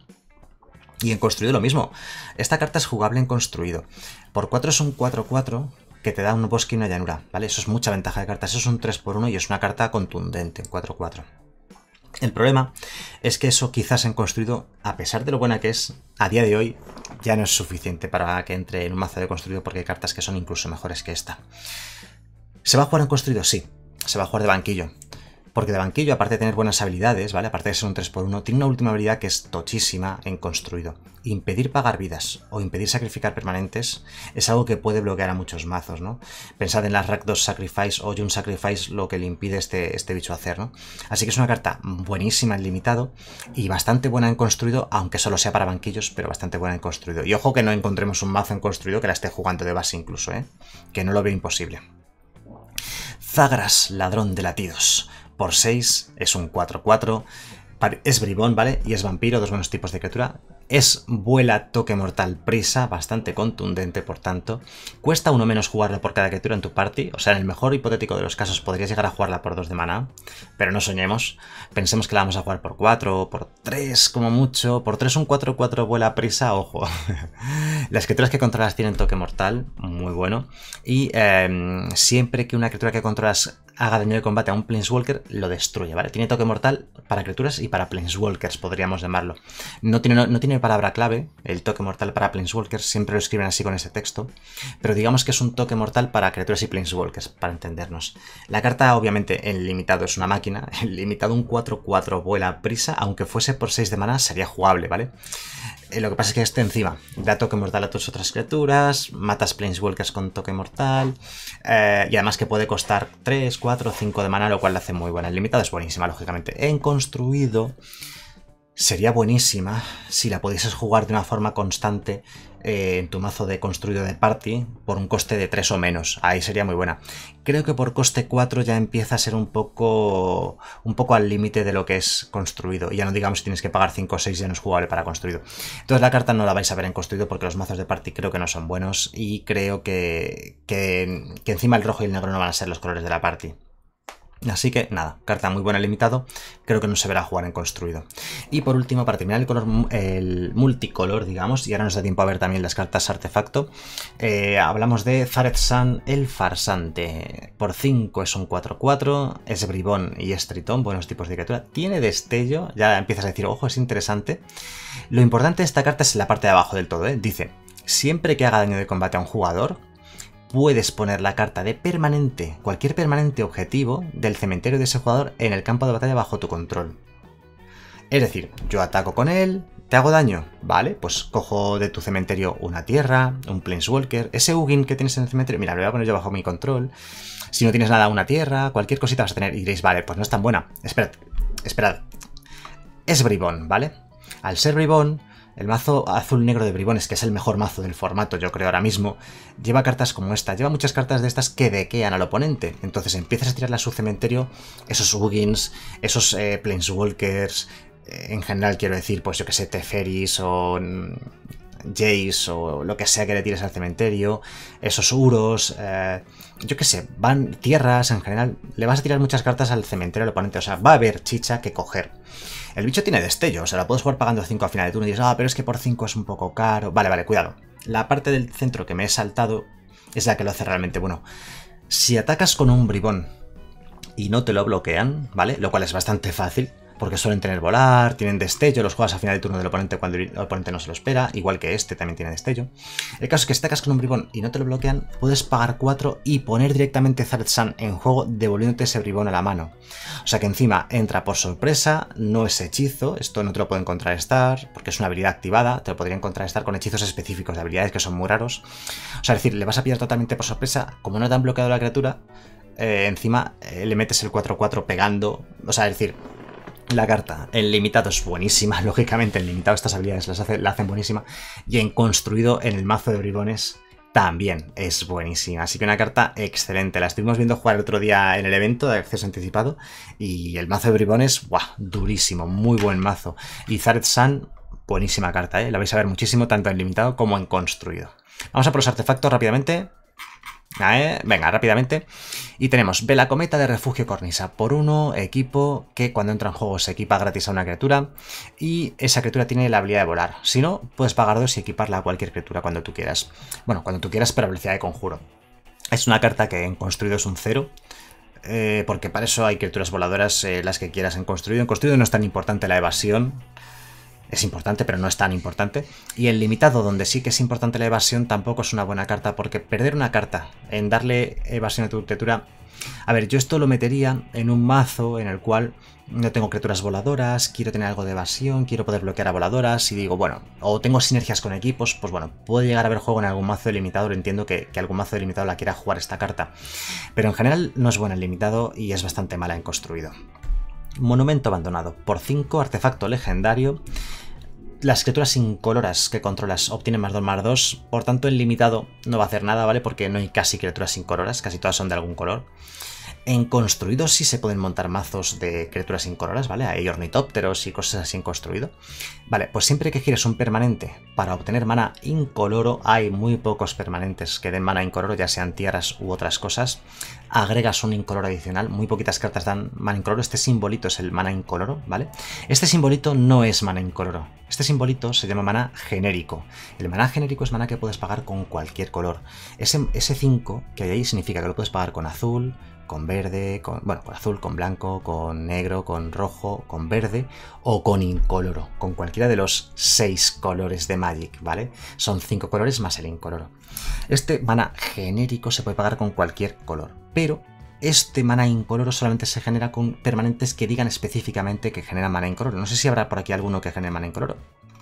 Y en construido lo mismo. Esta carta es jugable en construido. Por cuatro es un cuatro cuatro que te da un bosque y una llanura, ¿vale? Eso es mucha ventaja de cartas. Eso es un tres por uno y es una carta contundente en cuatro cuatro. El problema es que eso quizás en construido, a pesar de lo buena que es, a día de hoy ya no es suficiente para que entre en un mazo de construido porque hay cartas que son incluso mejores que esta. ¿Se va a jugar en construido? Sí, se va a jugar de banquillo. Porque de banquillo, aparte de tener buenas habilidades, ¿vale? Aparte de ser un tres por uno, tiene una última habilidad que es tochísima en construido. Impedir pagar vidas o impedir sacrificar permanentes es algo que puede bloquear a muchos mazos, ¿no? Pensad en las Rakdos Sacrifice o Jund Sacrifice, lo que le impide este, este bicho hacer, ¿no? Así que es una carta buenísima en limitado y bastante buena en construido, aunque solo sea para banquillos, pero bastante buena en construido. Y ojo que no encontremos un mazo en construido que la esté jugando de base incluso, ¿eh? Que no lo veo imposible. Zagras, ladrón de latidos. Por seis, es un cuatro cuatro, es bribón, ¿vale? Y es vampiro, dos buenos tipos de criatura. Es vuela, toque mortal, prisa, bastante contundente, por tanto. Cuesta uno menos jugarlo por cada criatura en tu party. O sea, en el mejor hipotético de los casos podrías llegar a jugarla por dos de maná. Pero no soñemos. Pensemos que la vamos a jugar por cuatro, por tres como mucho. Por tres un cuatro cuatro vuela, prisa, ojo. Las criaturas que controlas tienen toque mortal, muy bueno. Y eh, siempre que una criatura que controlas haga daño de combate a un Planeswalker, lo destruye, ¿vale? Tiene toque mortal para criaturas y para Planeswalkers, podríamos llamarlo. No tiene, no, no tiene palabra clave, el toque mortal para Planeswalkers, siempre lo escriben así con ese texto, pero digamos que es un toque mortal para criaturas y Planeswalkers, para entendernos. La carta, obviamente, en limitado es una máquina, en limitado un cuatro cuatro vuela prisa, aunque fuese por seis de maná, sería jugable, ¿vale? Eh, lo que pasa es que este encima da toque mortal a tus otras criaturas, matas Planeswalkers con toque mortal, eh, y además que puede costar tres, cuatro, cinco de maná, lo cual la hace muy buena. El limitado es buenísima, lógicamente. En construido sería buenísima si la pudieses jugar de una forma constante eh, en tu mazo de construido de party por un coste de tres o menos. Ahí sería muy buena. Creo que por coste cuatro ya empieza a ser un poco un poco al límite de lo que es construido. Y ya no digamos si tienes que pagar cinco o seis, ya no es jugable para construido. Entonces la carta no la vais a ver en construido porque los mazos de party creo que no son buenos y creo que, que, que encima el rojo y el negro no van a ser los colores de la party. Así que nada, carta muy buena limitado, creo que no se verá jugar en construido. Y por último, para terminar el color, el multicolor, digamos, y ahora nos da tiempo a ver también las cartas artefacto, eh, hablamos de Zareth-san el Farsante. Por cinco es un cuatro cuatro, es bribón y es tritón, buenos tipos de criatura. Tiene destello, ya empiezas a decir, ojo, es interesante. Lo importante de esta carta es la parte de abajo del todo, ¿eh? Dice, siempre que haga daño de combate a un jugador, puedes poner la carta de permanente, cualquier permanente objetivo del cementerio de ese jugador en el campo de batalla bajo tu control. Es decir, yo ataco con él, ¿te hago daño? Vale, pues cojo de tu cementerio una tierra, un Planeswalker, ese Ugin que tienes en el cementerio, mira, lo voy a poner yo bajo mi control. Si no tienes nada, una tierra, cualquier cosita vas a tener y diréis, vale, pues no es tan buena. Esperad, esperad. Es bribón, ¿vale? Al ser bribón, el mazo azul-negro de bribones, que es el mejor mazo del formato, yo creo ahora mismo, lleva cartas como esta. Lleva muchas cartas de estas que dequean al oponente. Entonces empiezas a tirarle a su cementerio esos Ugins, esos eh, Planeswalkers, eh, en general quiero decir, pues yo que sé, Teferis o Jace o lo que sea que le tires al cementerio, esos Uros, eh, yo que sé, van tierras en general. Le vas a tirar muchas cartas al cementerio del oponente, o sea, va a haber chicha que coger. El bicho tiene destello, o sea, la puedes jugar pagando cinco a final de turno y dices, ah, pero es que por cinco es un poco caro. Vale, vale, cuidado. La parte del centro que me he saltado es la que lo hace realmente bueno. Si atacas con un bribón y no te lo bloquean, ¿vale? Lo cual es bastante fácil, porque suelen tener volar, tienen destello, los juegas a final de turno del oponente cuando el oponente no se lo espera, igual que este también tiene destello. El caso es que si atacas con un bribón y no te lo bloquean, puedes pagar cuatro y poner directamente Zareth-san en juego devolviéndote ese bribón a la mano. O sea que encima entra por sorpresa, no es hechizo, esto no te lo pueden contrarrestar porque es una habilidad activada, te lo podrían contrarrestar con hechizos específicos de habilidades que son muy raros. O sea, es decir, le vas a pillar totalmente por sorpresa, como no te han bloqueado la criatura, eh, encima eh, le metes el cuatro cuatro pegando, o sea, es decir... La carta en limitado es buenísima, lógicamente en limitado estas habilidades las hace, la hacen buenísima, y en construido en el mazo de bribones también es buenísima, así que una carta excelente. La estuvimos viendo jugar el otro día en el evento de acceso anticipado y el mazo de bribones, ¡buah! Durísimo, muy buen mazo. Y Zareth-san, buenísima carta, ¿eh? La vais a ver muchísimo tanto en limitado como en construido. Vamos a por los artefactos rápidamente. Eh, venga, rápidamente. Y tenemos Vela Cometa de Refugio Cornisa. Por uno, equipo que cuando entra en juego se equipa gratis a una criatura. Y esa criatura tiene la habilidad de volar. Si no, puedes pagar dos y equiparla a cualquier criatura cuando tú quieras. Bueno, cuando tú quieras, pero velocidad de conjuro. Es una carta que en construido es un cero. eh, porque para eso hay criaturas voladoras, eh, las que quieras en construido. En construido no es tan importante la evasión. Es importante, pero no es tan importante. Y el limitado, donde sí que es importante la evasión, tampoco es una buena carta, porque perder una carta en darle evasión a tu criatura... A ver, yo esto lo metería en un mazo en el cual no tengo criaturas voladoras, quiero tener algo de evasión, quiero poder bloquear a voladoras y digo, bueno, o tengo sinergias con equipos, pues bueno, puede llegar a haber juego en algún mazo delimitado, entiendo que, que algún mazo delimitado la quiera jugar esta carta. Pero en general no es buena en limitado y es bastante mala en construido. Monumento abandonado. Por cinco, artefacto legendario. Las criaturas incoloras que controlas obtienen más dos más dos, por tanto en limitado no va a hacer nada, ¿vale? Porque no hay casi criaturas incoloras, casi todas son de algún color. En construido sí se pueden montar mazos de criaturas incoloras, ¿vale? Hay ornitópteros y cosas así en construido. Vale, pues siempre que gires un permanente para obtener mana incoloro, hay muy pocos permanentes que den mana incoloro, ya sean tierras u otras cosas. Agregas un incoloro adicional, muy poquitas cartas dan mana incoloro. Este simbolito es el mana incoloro, ¿vale? Este simbolito no es mana incoloro. Este simbolito se llama mana genérico. El mana genérico es mana que puedes pagar con cualquier color. Ese, ese cinco que hay ahí significa que lo puedes pagar con azul, con verde, con, bueno, con azul, con blanco, con negro, con rojo, con verde o con incoloro, con cualquiera de los seis colores de Magic, ¿vale? Son cinco colores más el incoloro. Este mana genérico se puede pagar con cualquier color, pero este mana incoloro solamente se genera con permanentes que digan específicamente que generan mana incoloro. No sé si habrá por aquí alguno que genere mana incoloro.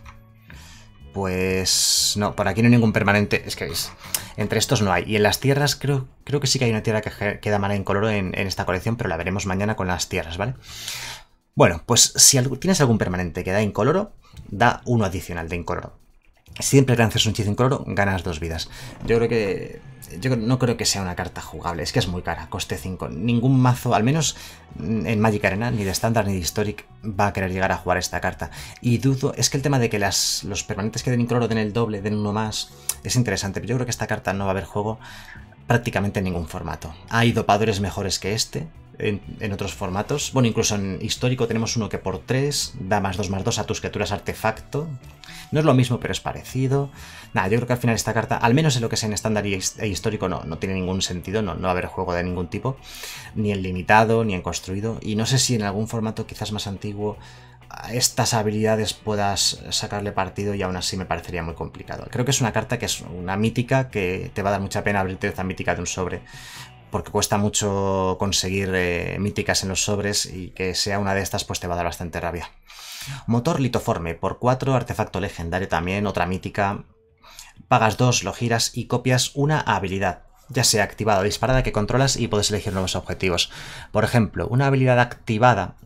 Pues no, por aquí no hay ningún permanente, es que es, entre estos no hay. Y en las tierras creo, creo que sí que hay una tierra que, que da mana incoloro en, en esta colección, pero la veremos mañana con las tierras, ¿vale? Bueno, pues si algo, tienes algún permanente que da incoloro, da uno adicional de incoloro. Siempre que lances un hechizo incoloro, ganas dos vidas. Yo creo que... Yo no creo que sea una carta jugable, es que es muy cara, coste cinco. Ningún mazo, al menos en Magic Arena, ni de Standard ni de Historic, va a querer llegar a jugar esta carta. Y dudo, es que el tema de que las, los permanentes que den incoloro den el doble, den uno más, es interesante, pero yo creo que esta carta no va a haber juego prácticamente en ningún formato. Hay dopadores mejores que este en, en otros formatos. Bueno, incluso en Histórico tenemos uno que por tres da más dos más dos a tus criaturas artefacto. No es lo mismo, pero es parecido. Nada, yo creo que al final esta carta, al menos en lo que es en estándar e histórico, no, no tiene ningún sentido, no, no va a haber juego de ningún tipo, ni en limitado, ni en construido. Y no sé si en algún formato quizás más antiguo a estas habilidades puedas sacarle partido y aún así me parecería muy complicado. Creo que es una carta que es una mítica que te va a dar mucha pena abrirte esta mítica de un sobre, porque cuesta mucho conseguir eh, míticas en los sobres y que sea una de estas pues te va a dar bastante rabia. Motor litoforme, por cuatro, artefacto legendario también, otra mítica. Pagas dos, lo giras y copias una habilidad, ya sea activada o disparada, que controlas y puedes elegir nuevos objetivos. Por ejemplo, una habilidad activada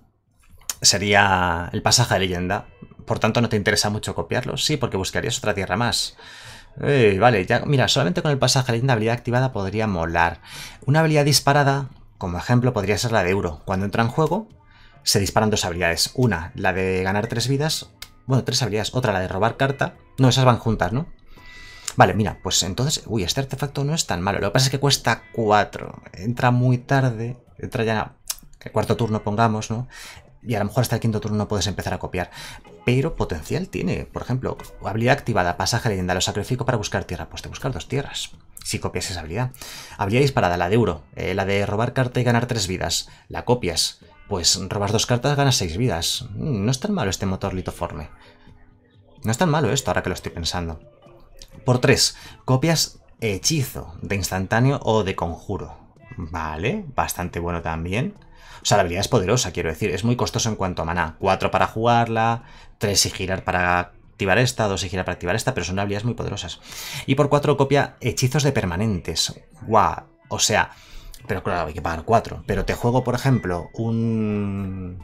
sería el pasaje de leyenda, por tanto no te interesa mucho copiarlo. Sí, porque buscarías otra tierra más. Ey, vale, ya, mira, solamente con el pasaje de leyenda habilidad activada podría molar. Una habilidad disparada, como ejemplo, podría ser la de Euro. Cuando entra en juego, se disparan dos habilidades. Una, la de ganar tres vidas. Bueno, tres habilidades. Otra, la de robar carta. No, esas van juntas, ¿no? Vale, mira, pues entonces... Uy, este artefacto no es tan malo. Lo que pasa es que cuesta cuatro. Entra muy tarde. Entra ya... El cuarto turno, pongamos, ¿no? Y a lo mejor hasta el quinto turno no puedes empezar a copiar. Pero potencial tiene. Por ejemplo, habilidad activada, pasaje de leyenda. Lo sacrifico para buscar tierra. Pues te buscas dos tierras. Si copias esa habilidad. Habilidad disparada, la de Euro. Eh, la de robar carta y ganar tres vidas. La copias. Pues robas dos cartas, ganas seis vidas. No es tan malo este motor litoforme. No es tan malo esto, ahora que lo estoy pensando. Por tres, copias hechizo de instantáneo o de conjuro. Vale, bastante bueno también. O sea, la habilidad es poderosa, quiero decir. Es muy costoso en cuanto a maná. cuatro para jugarla, tres y girar para activar esta, dos y girar para activar esta, pero son habilidades muy poderosas. Y por cuatro, copia hechizos de permanentes. Guau, o sea... Pero claro, hay que pagar cuatro. Pero te juego, por ejemplo, un...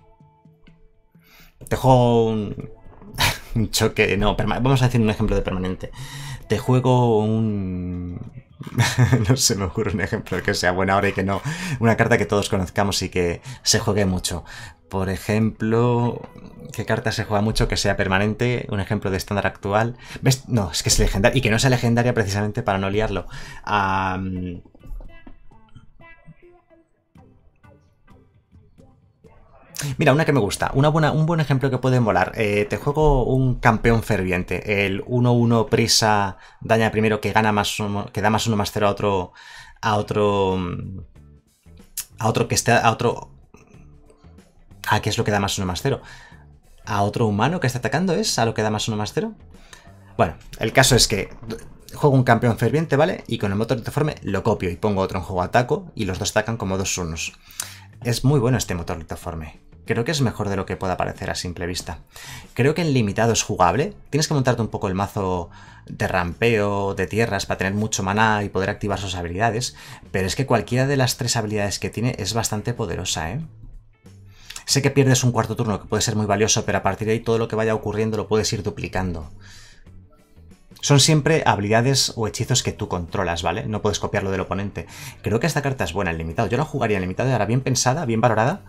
Te juego un... un choque... No, vamos a decir un ejemplo de permanente. Te juego un... no se me ocurre un ejemplo que sea buena ahora y que no. Una carta que todos conozcamos y que se juegue mucho. Por ejemplo... ¿Qué carta se juega mucho que sea permanente? Un ejemplo de estándar actual. ¿Ves? No, es que es legendaria. Y que no sea legendaria precisamente para no liarlo. Um... Mira, una que me gusta, una buena, un buen ejemplo que puede molar. Eh, te juego un campeón ferviente, el uno uno prisa, daña primero que gana más uno, que da más uno más cero a otro, a otro, a otro que esté, a otro... ¿A qué es lo que da más uno más cero? ¿A otro humano que está atacando es a lo que da más uno más cero? Bueno, el caso es que juego un campeón ferviente, ¿vale? Y con el motor litoforme lo copio y pongo otro en juego ataco y los dos atacan como dos unos. Es muy bueno este motor litoforme. Creo que es mejor de lo que pueda parecer a simple vista. Creo que en limitado es jugable. Tienes que montarte un poco el mazo de rampeo, de tierras, para tener mucho maná y poder activar sus habilidades. Pero es que cualquiera de las tres habilidades que tiene es bastante poderosa, ¿eh? Sé que pierdes un cuarto turno que puede ser muy valioso, pero a partir de ahí todo lo que vaya ocurriendo lo puedes ir duplicando. Son siempre habilidades o hechizos que tú controlas, ¿vale? No puedes copiarlo del oponente. Creo que esta carta es buena en limitado. Yo la jugaría en limitado y ahora bien pensada, bien valorada.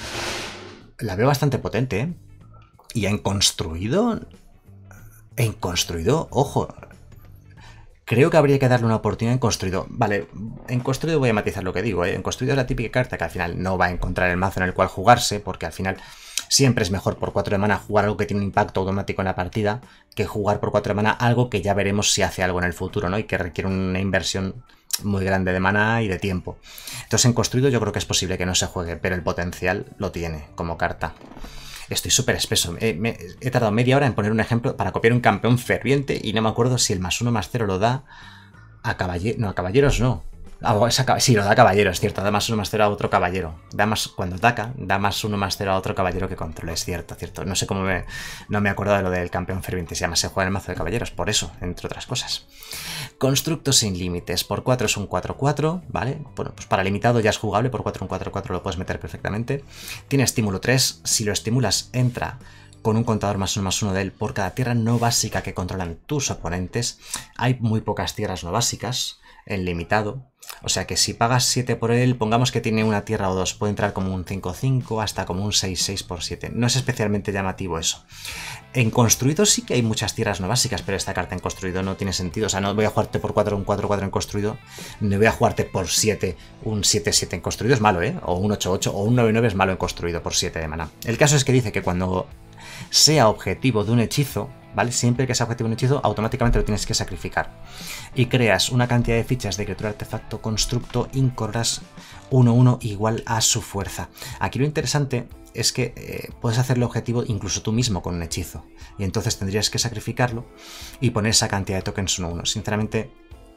La veo bastante potente, ¿eh? Y en construido... En construido, ojo. Creo que habría que darle una oportunidad en construido. Vale, en construido voy a matizar lo que digo, ¿eh? En construido es la típica carta que al final no va a encontrar el mazo en el cual jugarse, porque al final... Siempre es mejor por cuatro de mana jugar algo que tiene un impacto automático en la partida que jugar por cuatro de mana algo que ya veremos si hace algo en el futuro, ¿no? Y que requiere una inversión muy grande de mana y de tiempo. Entonces en construido yo creo que es posible que no se juegue, pero el potencial lo tiene como carta. Estoy súper espeso. He, me, he tardado media hora en poner un ejemplo para copiar un campeón ferviente y no me acuerdo si el más uno más cero lo da a caballeros. No, a caballeros no. Ah, esa, sí, lo da caballero, es cierto, da más uno más cero a otro caballero. Da más, cuando ataca, da más uno más cero a otro caballero que controla, es cierto, cierto. No sé cómo me, no me acuerdo de lo del campeón ferviente, se llama, se juega en el mazo de caballeros, por eso, entre otras cosas. Constructo sin límites, por cuatro es un cuatro cuatro, ¿vale? Bueno, pues para limitado ya es jugable, por cuatro un cuatro cuatro lo puedes meter perfectamente. Tiene estímulo tres, si lo estimulas entra con un contador más uno más uno de él por cada tierra no básica que controlan tus oponentes. Hay muy pocas tierras no básicas en limitado. O sea que si pagas siete por él, pongamos que tiene una tierra o dos, puede entrar como un cinco cinco hasta como un seis seis por siete. No es especialmente llamativo eso. En construido sí que hay muchas tierras no básicas, pero esta carta en construido no tiene sentido. O sea, no voy a jugarte por cuatro un cuatro cuatro en construido, no voy a jugarte por siete un siete siete en construido, es malo, ¿eh? O un ocho ocho o un nueve nueve es malo en construido por siete de mana. El caso es que dice que cuando sea objetivo de un hechizo, ¿vale? Siempre que sea objetivo de un hechizo, automáticamente lo tienes que sacrificar. Y creas una cantidad de fichas de criatura, artefacto, constructo, incorras uno uno igual a su fuerza. Aquí lo interesante es que eh, puedes hacerle objetivo incluso tú mismo con un hechizo. Y entonces tendrías que sacrificarlo y poner esa cantidad de tokens uno uno. Sinceramente,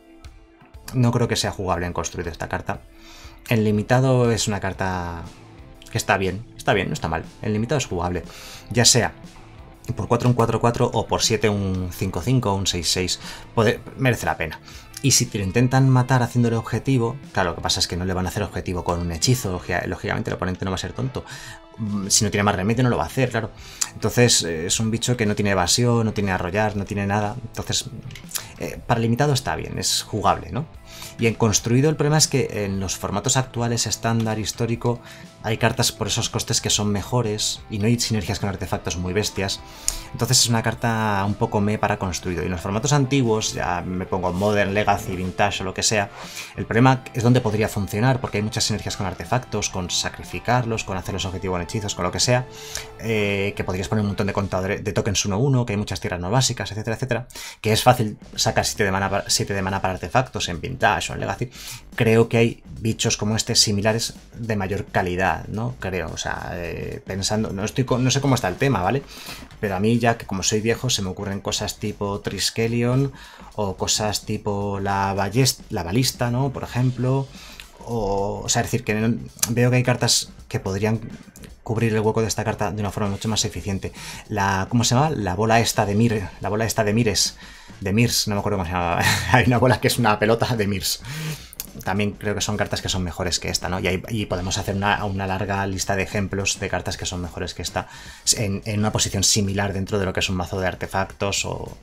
no creo que sea jugable en construido esta carta. En limitado es una carta que está bien, está bien, no está mal. En limitado es jugable, ya sea por cuatro un cuatro cuatro o por siete un cinco cinco o un seis seis, puede, merece la pena. Y si te lo intentan matar haciéndole objetivo, claro, lo que pasa es que no le van a hacer objetivo con un hechizo, lógicamente el oponente no va a ser tonto. Si no tiene más remedio no lo va a hacer, claro. Entonces es un bicho que no tiene evasión, no tiene arrollar, no tiene nada. Entonces, eh, para limitado está bien, es jugable, ¿no? Y en construido el problema es que en los formatos actuales, estándar, histórico, hay cartas por esos costes que son mejores y no hay sinergias con artefactos muy bestias. Entonces es una carta un poco me para construido. Y en los formatos antiguos, ya me pongo Modern, Legacy, Vintage o lo que sea, el problema es donde podría funcionar, porque hay muchas sinergias con artefactos, con sacrificarlos, con hacerlos objetivo en hechizos, con lo que sea, eh, que podrías poner un montón de contadores de tokens uno uno, que hay muchas tierras no básicas, etcétera, etcétera, que es fácil sacar siete de mana para, siete de mana para artefactos en Vintage o en Legacy. Creo que hay bichos como este similares de mayor calidad, ¿no? Creo, o sea, eh, pensando, no, estoy con, no sé cómo está el tema, ¿vale? Pero a mí, ya que como soy viejo, se me ocurren cosas tipo Triskelion o cosas tipo la, ballest, la balista, ¿no? Por ejemplo. O, o sea, es decir, que no, veo que hay cartas que podrían cubrir el hueco de esta carta de una forma mucho más eficiente. La, ¿cómo se llama? La bola esta de Mir, la bola esta de Mires, de Mirs, no me acuerdo cómo se llama. Hay una bola que es una pelota de Mirs. También creo que son cartas que son mejores que esta, ¿no? Y, hay, y podemos hacer una, una larga lista de ejemplos de cartas que son mejores que esta en, en una posición similar dentro de lo que es un mazo de artefactos o,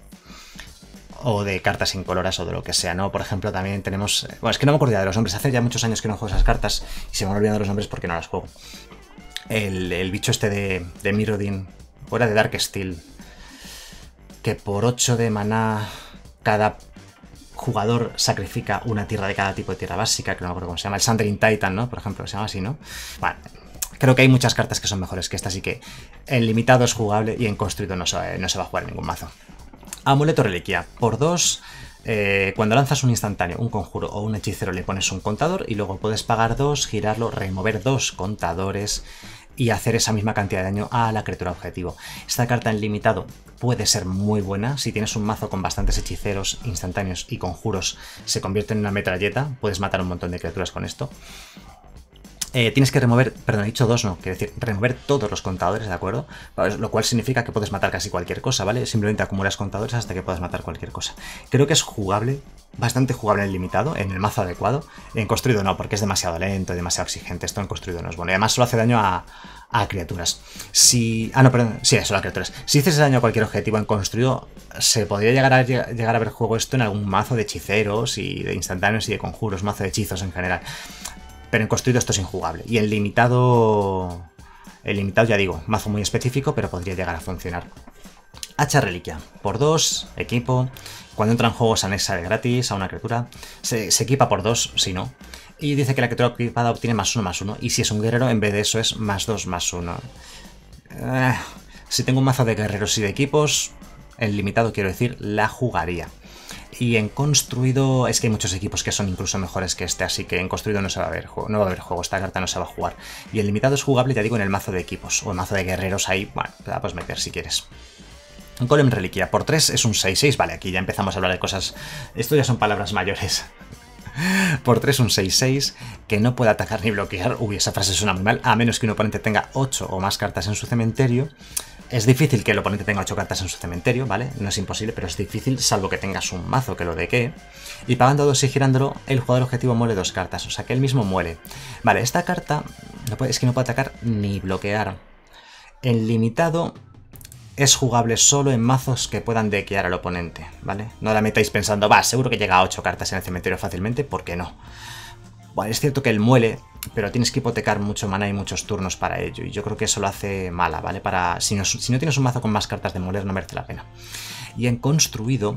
o de cartas incoloras o de lo que sea, ¿no? Por ejemplo, también tenemos... Bueno, es que no me acuerdo ya de los nombres. Hace ya muchos años que no juego esas cartas y se me han olvidado los nombres porque no las juego. El, el bicho este de, de Mirrodin, o era de Darksteel, que por ocho de maná cada jugador sacrifica una tierra de cada tipo de tierra básica, que no me acuerdo cómo se llama, el Sundering Titan, ¿no? Por ejemplo, se llama así, ¿no? Bueno, creo que hay muchas cartas que son mejores que esta, así que en limitado es jugable y en construido no se, no se va a jugar ningún mazo. Amuleto Reliquia, por dos Eh, cuando lanzas un instantáneo, un conjuro o un hechicero le pones un contador y luego puedes pagar dos, girarlo, remover dos contadores y hacer esa misma cantidad de daño a la criatura objetivo. Esta carta en limitado puede ser muy buena. Si tienes un mazo con bastantes hechiceros, instantáneos y conjuros, se convierte en una metralleta. Puedes matar un montón de criaturas con esto. Eh, tienes que remover, perdón, he dicho dos, no, quiero decir, remover todos los contadores, ¿de acuerdo? Lo cual significa que puedes matar casi cualquier cosa, ¿vale? Simplemente acumulas contadores hasta que puedas matar cualquier cosa. Creo que es jugable, bastante jugable en limitado, en el mazo adecuado. En construido no, porque es demasiado lento y demasiado exigente. Esto en construido no es bueno. Y además solo hace daño a, a criaturas. Si... Ah, no, perdón, sí, solo a criaturas. Si haces daño a cualquier objetivo en construido, se podría llegar a, llegar a ver juego esto en algún mazo de hechiceros y de instantáneos y de conjuros, mazo de hechizos en general. Pero en construido esto es injugable. Y en limitado... En limitado ya digo, mazo muy específico, pero podría llegar a funcionar. Hacha reliquia. Por dos, equipo. Cuando entra en juego se anexa de gratis a una criatura. Se, se equipa por dos, si no. Y dice que la criatura equipada obtiene más uno, más uno. Y si es un guerrero, en vez de eso es más dos, más uno. Eh, si tengo un mazo de guerreros y de equipos, en limitado quiero decir, la jugaría. Y en construido es que hay muchos equipos que son incluso mejores que este, así que en construido no se va a ver juego, no va a haber juego, esta carta no se va a jugar. Y en limitado es jugable, ya digo, en el mazo de equipos o el mazo de guerreros ahí, bueno, te la puedes meter si quieres. Un golem reliquia, por tres es un seis seis, vale, aquí ya empezamos a hablar de cosas, esto ya son palabras mayores. Por tres un seis seis, que no puede atacar ni bloquear, uy, esa frase suena muy mal, a menos que un oponente tenga ocho o más cartas en su cementerio. Es difícil que el oponente tenga ocho cartas en su cementerio, ¿vale? No es imposible, pero es difícil, salvo que tengas un mazo que lo dequee. Y pagando dos y girándolo, el jugador objetivo muere dos cartas, o sea que él mismo muere. Vale, esta carta no puede, es que no puede atacar ni bloquear. En limitado es jugable solo en mazos que puedan dequear al oponente, ¿vale? No la metáis pensando, va, seguro que llega a ocho cartas en el cementerio fácilmente, ¿por qué no? Bueno, es cierto que él muere, pero tienes que hipotecar mucho mana y muchos turnos para ello. Y yo creo que eso lo hace mala, ¿vale? Para si no, si no tienes un mazo con más cartas de moler, no merece la pena. Y en construido...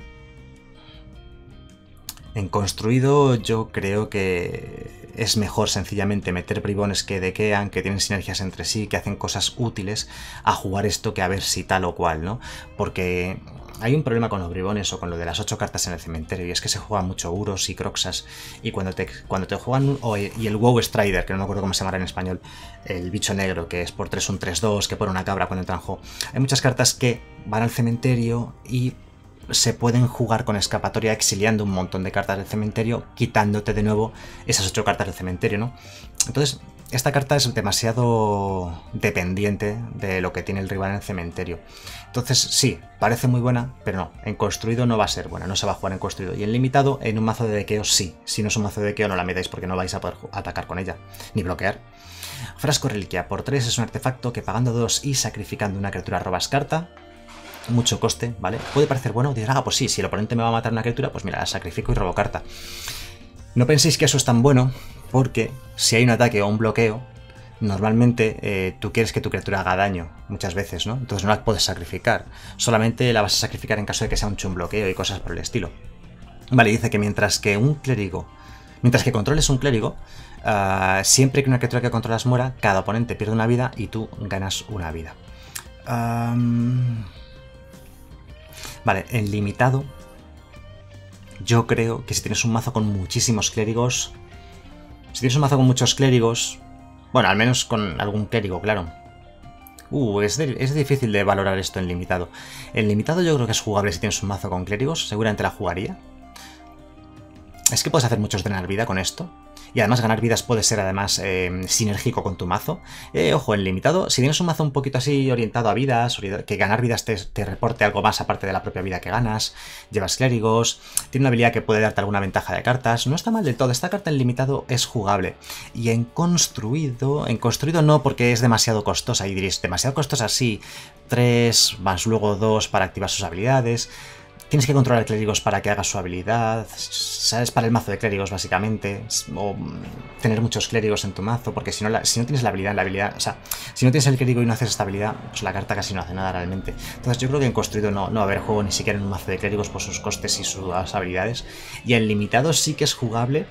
En construido yo creo que es mejor sencillamente meter bribones que dequean, que tienen sinergias entre sí, que hacen cosas útiles, a jugar esto que a ver si tal o cual, ¿no? Porque... hay un problema con los bribones o con lo de las ocho cartas en el cementerio, y es que se juegan mucho Uros y Croxas, y cuando te, cuando te juegan... Oh, y el WoW Strider, que no me acuerdo cómo se llamará en español, el bicho negro, que es por tres un tres dos, que pone una cabra cuando entra en juego. Hay muchas cartas que van al cementerio y se pueden jugar con escapatoria exiliando un montón de cartas del cementerio, quitándote de nuevo esas ocho cartas del cementerio, ¿no? Entonces... esta carta es demasiado dependiente de lo que tiene el rival en el cementerio. Entonces sí, parece muy buena, pero no, en construido no va a ser buena, no se va a jugar en construido. Y en limitado, en un mazo de dequeo sí. Si no es un mazo de dequeo no la metáis porque no vais a poder atacar con ella, ni bloquear. Frasco reliquia, por tres es un artefacto que pagando dos y sacrificando una criatura robas carta. Mucho coste, ¿vale? Puede parecer bueno, dirás, ah, pues sí, si el oponente me va a matar una criatura, pues mira, la sacrifico y robo carta. No penséis que eso es tan bueno, porque si hay un ataque o un bloqueo, normalmente eh, tú quieres que tu criatura haga daño, muchas veces, ¿no? Entonces no la puedes sacrificar, solamente la vas a sacrificar en caso de que sea un chun bloqueo y cosas por el estilo. Vale, dice que mientras que un clérigo, mientras que controles un clérigo, uh, siempre que una criatura que controlas muera, cada oponente pierde una vida y tú ganas una vida. Um... Vale, en limitado... yo creo que si tienes un mazo con muchísimos clérigos... Si tienes un mazo con muchos clérigos... Bueno, al menos con algún clérigo, claro. Uh, es, de, es difícil de valorar esto en limitado. En limitado yo creo que es jugable si tienes un mazo con clérigos. Seguramente la jugaría. Es que puedes hacer muchos drenar vida con esto. Y además ganar vidas puede ser además eh, sinérgico con tu mazo. Eh, ojo, en limitado, si tienes un mazo un poquito así orientado a vidas, que ganar vidas te, te reporte algo más aparte de la propia vida que ganas, llevas clérigos, tiene una habilidad que puede darte alguna ventaja de cartas, no está mal del todo. Esta carta en limitado es jugable. Y en construido, en construido no, porque es demasiado costosa, y diréis, demasiado costosa sí, tres más luego dos para activar sus habilidades. Tienes que controlar clérigos para que haga su habilidad, ¿sabes? Para el mazo de clérigos, básicamente. O tener muchos clérigos en tu mazo, porque si no, la, si no tienes la habilidad, la habilidad... O sea, si no tienes el clérigo y no haces esta habilidad, pues la carta casi no hace nada realmente. Entonces yo creo que en construido no, no va a haber juego ni siquiera en un mazo de clérigos por sus costes y sus habilidades. Y en limitado sí que es jugable,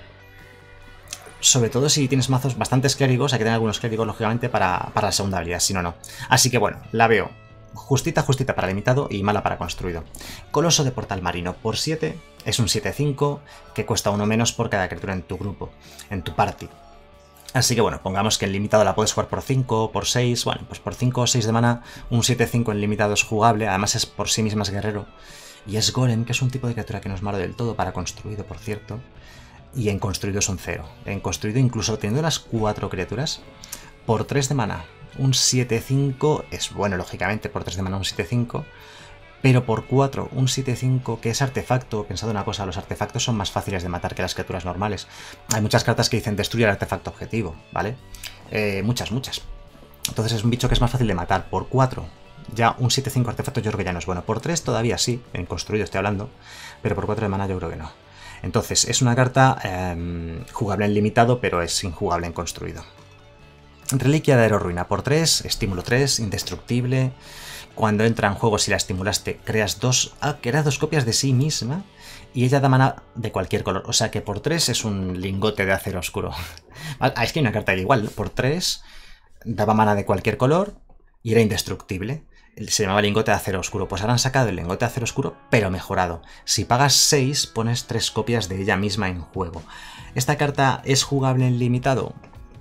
sobre todo si tienes mazos bastantes clérigos, hay que tener algunos clérigos, lógicamente, para, para la segunda habilidad, si no, no. Así que bueno, la veo justita, justita para limitado y mala para construido. Coloso de Portal Marino por siete, es un siete cinco que cuesta uno menos por cada criatura en tu grupo, en tu party. Así que bueno, pongamos que en limitado la puedes jugar por cinco, por seis, bueno, pues por cinco o seis de mana, un siete cinco en limitado es jugable, además es por sí misma es guerrero. Y es Golem, que es un tipo de criatura que no es malo del todo para construido, por cierto. Y en construido es un cero. En construido, incluso teniendo las cuatro criaturas, por tres de mana, un siete cinco es bueno, lógicamente, por tres de mana un siete cinco. Pero por cuatro, un siete cinco que es artefacto, pensad una cosa, los artefactos son más fáciles de matar que las criaturas normales. Hay muchas cartas que dicen destruye el artefacto objetivo, ¿vale? Eh, muchas, muchas. Entonces es un bicho que es más fácil de matar. Por cuatro, ya un siete cinco artefacto yo creo que ya no es bueno. Por tres todavía sí, en construido estoy hablando, pero por cuatro de mana yo creo que no. Entonces es una carta eh, jugable en limitado, pero es injugable en construido. Reliquia de Aeroruina por tres, estímulo tres, indestructible. Cuando entra en juego, si la estimulaste, creas dos, ah, creas dos copias de sí misma y ella da mana de cualquier color. O sea que por tres es un lingote de acero oscuro. Ah, es que hay una carta igual, ¿no? Por tres daba mana de cualquier color y era indestructible. Se llamaba lingote de acero oscuro. Pues ahora han sacado el lingote de acero oscuro, pero mejorado. Si pagas seis, pones tres copias de ella misma en juego. ¿Esta carta es jugable en limitado?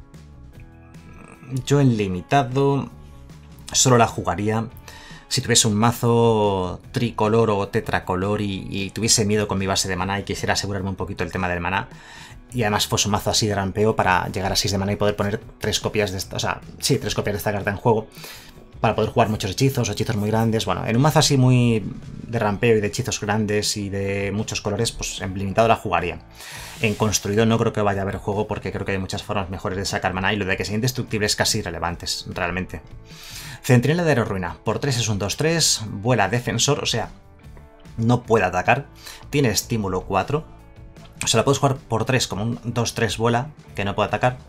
Yo en limitado solo la jugaría si tuviese un mazo tricolor o tetracolor y, y tuviese miedo con mi base de maná y quisiera asegurarme un poquito el tema del maná. Y además fuese un mazo así de rampeo para llegar a seis de maná y poder poner tres copias de esta, o sea, sí, tres copias de esta carta en juego. Para poder jugar muchos hechizos, hechizos muy grandes. Bueno, en un mazo así muy de rampeo y de hechizos grandes y de muchos colores, pues en limitado la jugaría. En construido no creo que vaya a haber juego porque creo que hay muchas formas mejores de sacar maná y lo de que sea indestructible es casi irrelevante, realmente. Centinela de Aeroruina, por tres es un dos tres, vuela defensor, o sea, no puede atacar, tiene estímulo cuatro, o sea, la puedes jugar por tres como un dos tres vuela, que no puede atacar,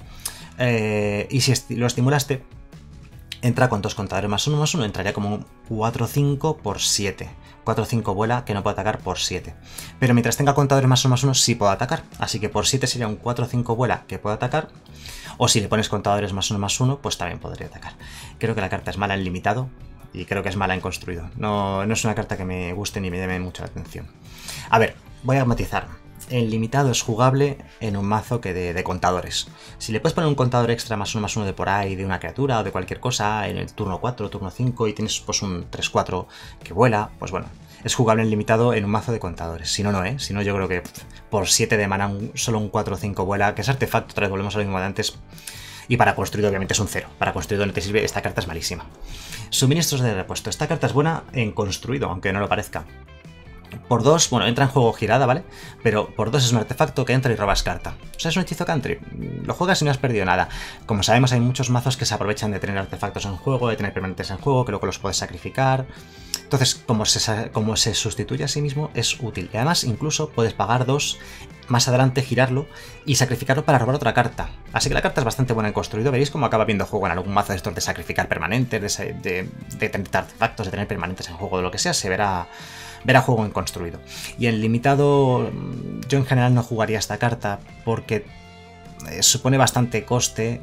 eh, y si esti lo estimulaste, entra con dos contadores más uno más uno, entraría como un cuatro cinco por siete. cuatro cinco vuela, que no puede atacar por siete. Pero mientras tenga contadores más uno más uno, sí puede atacar. Así que por siete sería un cuatro cinco vuela que puede atacar. O si le pones contadores más uno más uno, pues también podría atacar. Creo que la carta es mala en limitado y creo que es mala en construido. No, no es una carta que me guste ni me llame mucho la atención. A ver, voy a matizar. En limitado es jugable en un mazo que de, de contadores. Si le puedes poner un contador extra más uno más uno de por ahí, de una criatura o de cualquier cosa, en el turno cuatro, turno cinco y tienes pues un tres cuatro que vuela, pues bueno, es jugable en limitado en un mazo de contadores. Si no, no, ¿eh? Si no, yo creo que pff, por siete de mana solo un cuatro cinco vuela, que es artefacto, otra vez volvemos a lo mismo de antes. Y para construido obviamente es un cero. Para construido no te sirve, esta carta es malísima. Suministros de repuesto. Esta carta es buena en construido, aunque no lo parezca. Por dos, bueno, entra en juego girada, ¿vale? Pero por dos es un artefacto que entra y robas carta. O sea, es un hechizo country. Lo juegas y no has perdido nada. Como sabemos, hay muchos mazos que se aprovechan de tener artefactos en juego, de tener permanentes en juego, que luego los puedes sacrificar. Entonces, como se, como se sustituye a sí mismo, es útil. Y además, incluso puedes pagar dos, más adelante girarlo y sacrificarlo para robar otra carta. Así que la carta es bastante buena en construido. Veréis cómo acaba viendo juego en algún mazo de estos de sacrificar permanentes, de, de, de tener artefactos, de tener permanentes en juego, de lo que sea, se verá... Verá juego en construido. Y en limitado yo en general no jugaría esta carta porque supone bastante coste,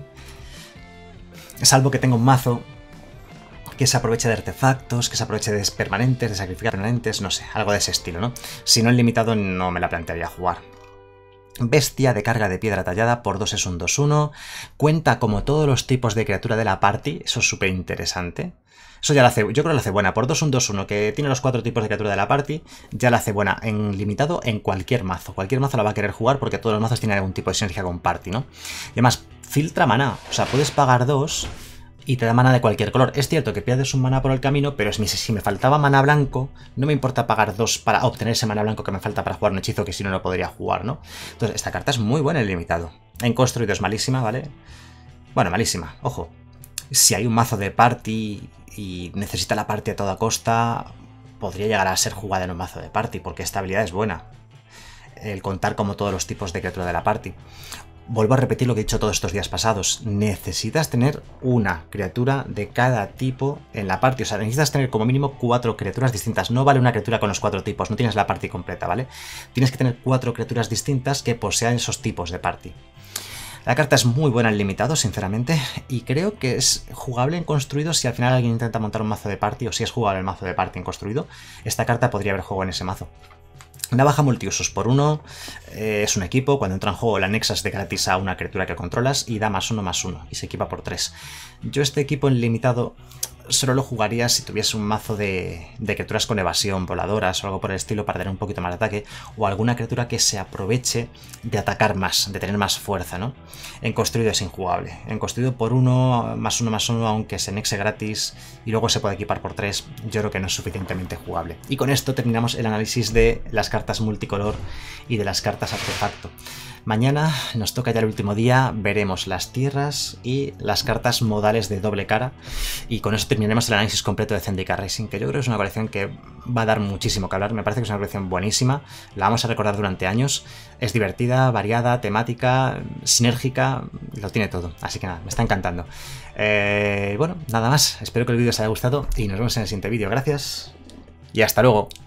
salvo que tenga un mazo que se aproveche de artefactos, que se aproveche de permanentes, de sacrificar permanentes, no sé, algo de ese estilo, ¿no? Si no en limitado no me la plantearía jugar. Bestia de carga de piedra tallada, por dos es un dos uno, cuenta como todos los tipos de criatura de la party, eso es súper interesante. Eso ya la hace, yo creo que la hace buena. Por dos un dos uno, que tiene los cuatro tipos de criatura de la party, ya la hace buena en limitado en cualquier mazo. Cualquier mazo la va a querer jugar porque todos los mazos tienen algún tipo de sinergia con party, ¿no? Y además, filtra maná. O sea, puedes pagar dos y te da maná de cualquier color. Es cierto que pierdes un maná por el camino, pero si me faltaba maná blanco, no me importa pagar dos para obtener ese maná blanco que me falta para jugar un hechizo que si no, no podría jugar, ¿no? Entonces, esta carta es muy buena en limitado. En construido es malísima, ¿vale? Bueno, malísima, ojo. Si hay un mazo de party y necesita la party a toda costa, podría llegar a ser jugada en un mazo de party, porque esta habilidad es buena. El contar como todos los tipos de criatura de la party. Vuelvo a repetir lo que he dicho todos estos días pasados. Necesitas tener una criatura de cada tipo en la party. O sea, necesitas tener como mínimo cuatro criaturas distintas. No vale una criatura con los cuatro tipos, no tienes la party completa, ¿vale? Tienes que tener cuatro criaturas distintas que posean esos tipos de party. La carta es muy buena en limitado, sinceramente, y creo que es jugable en construido si al final alguien intenta montar un mazo de party, o si es jugable el mazo de party en construido, esta carta podría haber juego en ese mazo. Navaja multiusos por uno, eh, es un equipo, cuando entra en juego la anexas de gratis a una criatura que controlas y da más uno más uno, y se equipa por tres. Yo este equipo en limitado solo lo jugaría si tuviese un mazo de, de criaturas con evasión, voladoras o algo por el estilo para tener un poquito más de ataque, o alguna criatura que se aproveche de atacar más, de tener más fuerza, ¿no? En construido es injugable. En construido por uno, más uno más uno, aunque se anexe gratis y luego se puede equipar por tres, yo creo que no es suficientemente jugable. Y con esto terminamos el análisis de las cartas multicolor y de las cartas artefacto. Mañana nos toca ya el último día, veremos las tierras y las cartas modales de doble cara, y con eso terminaremos el análisis completo de Zendikar Rising, que yo creo que es una colección que va a dar muchísimo que hablar. Me parece que es una colección buenísima, la vamos a recordar durante años, es divertida, variada, temática, sinérgica, lo tiene todo, así que nada, me está encantando. Eh, bueno, nada más, espero que el vídeo os haya gustado y nos vemos en el siguiente vídeo, gracias y hasta luego.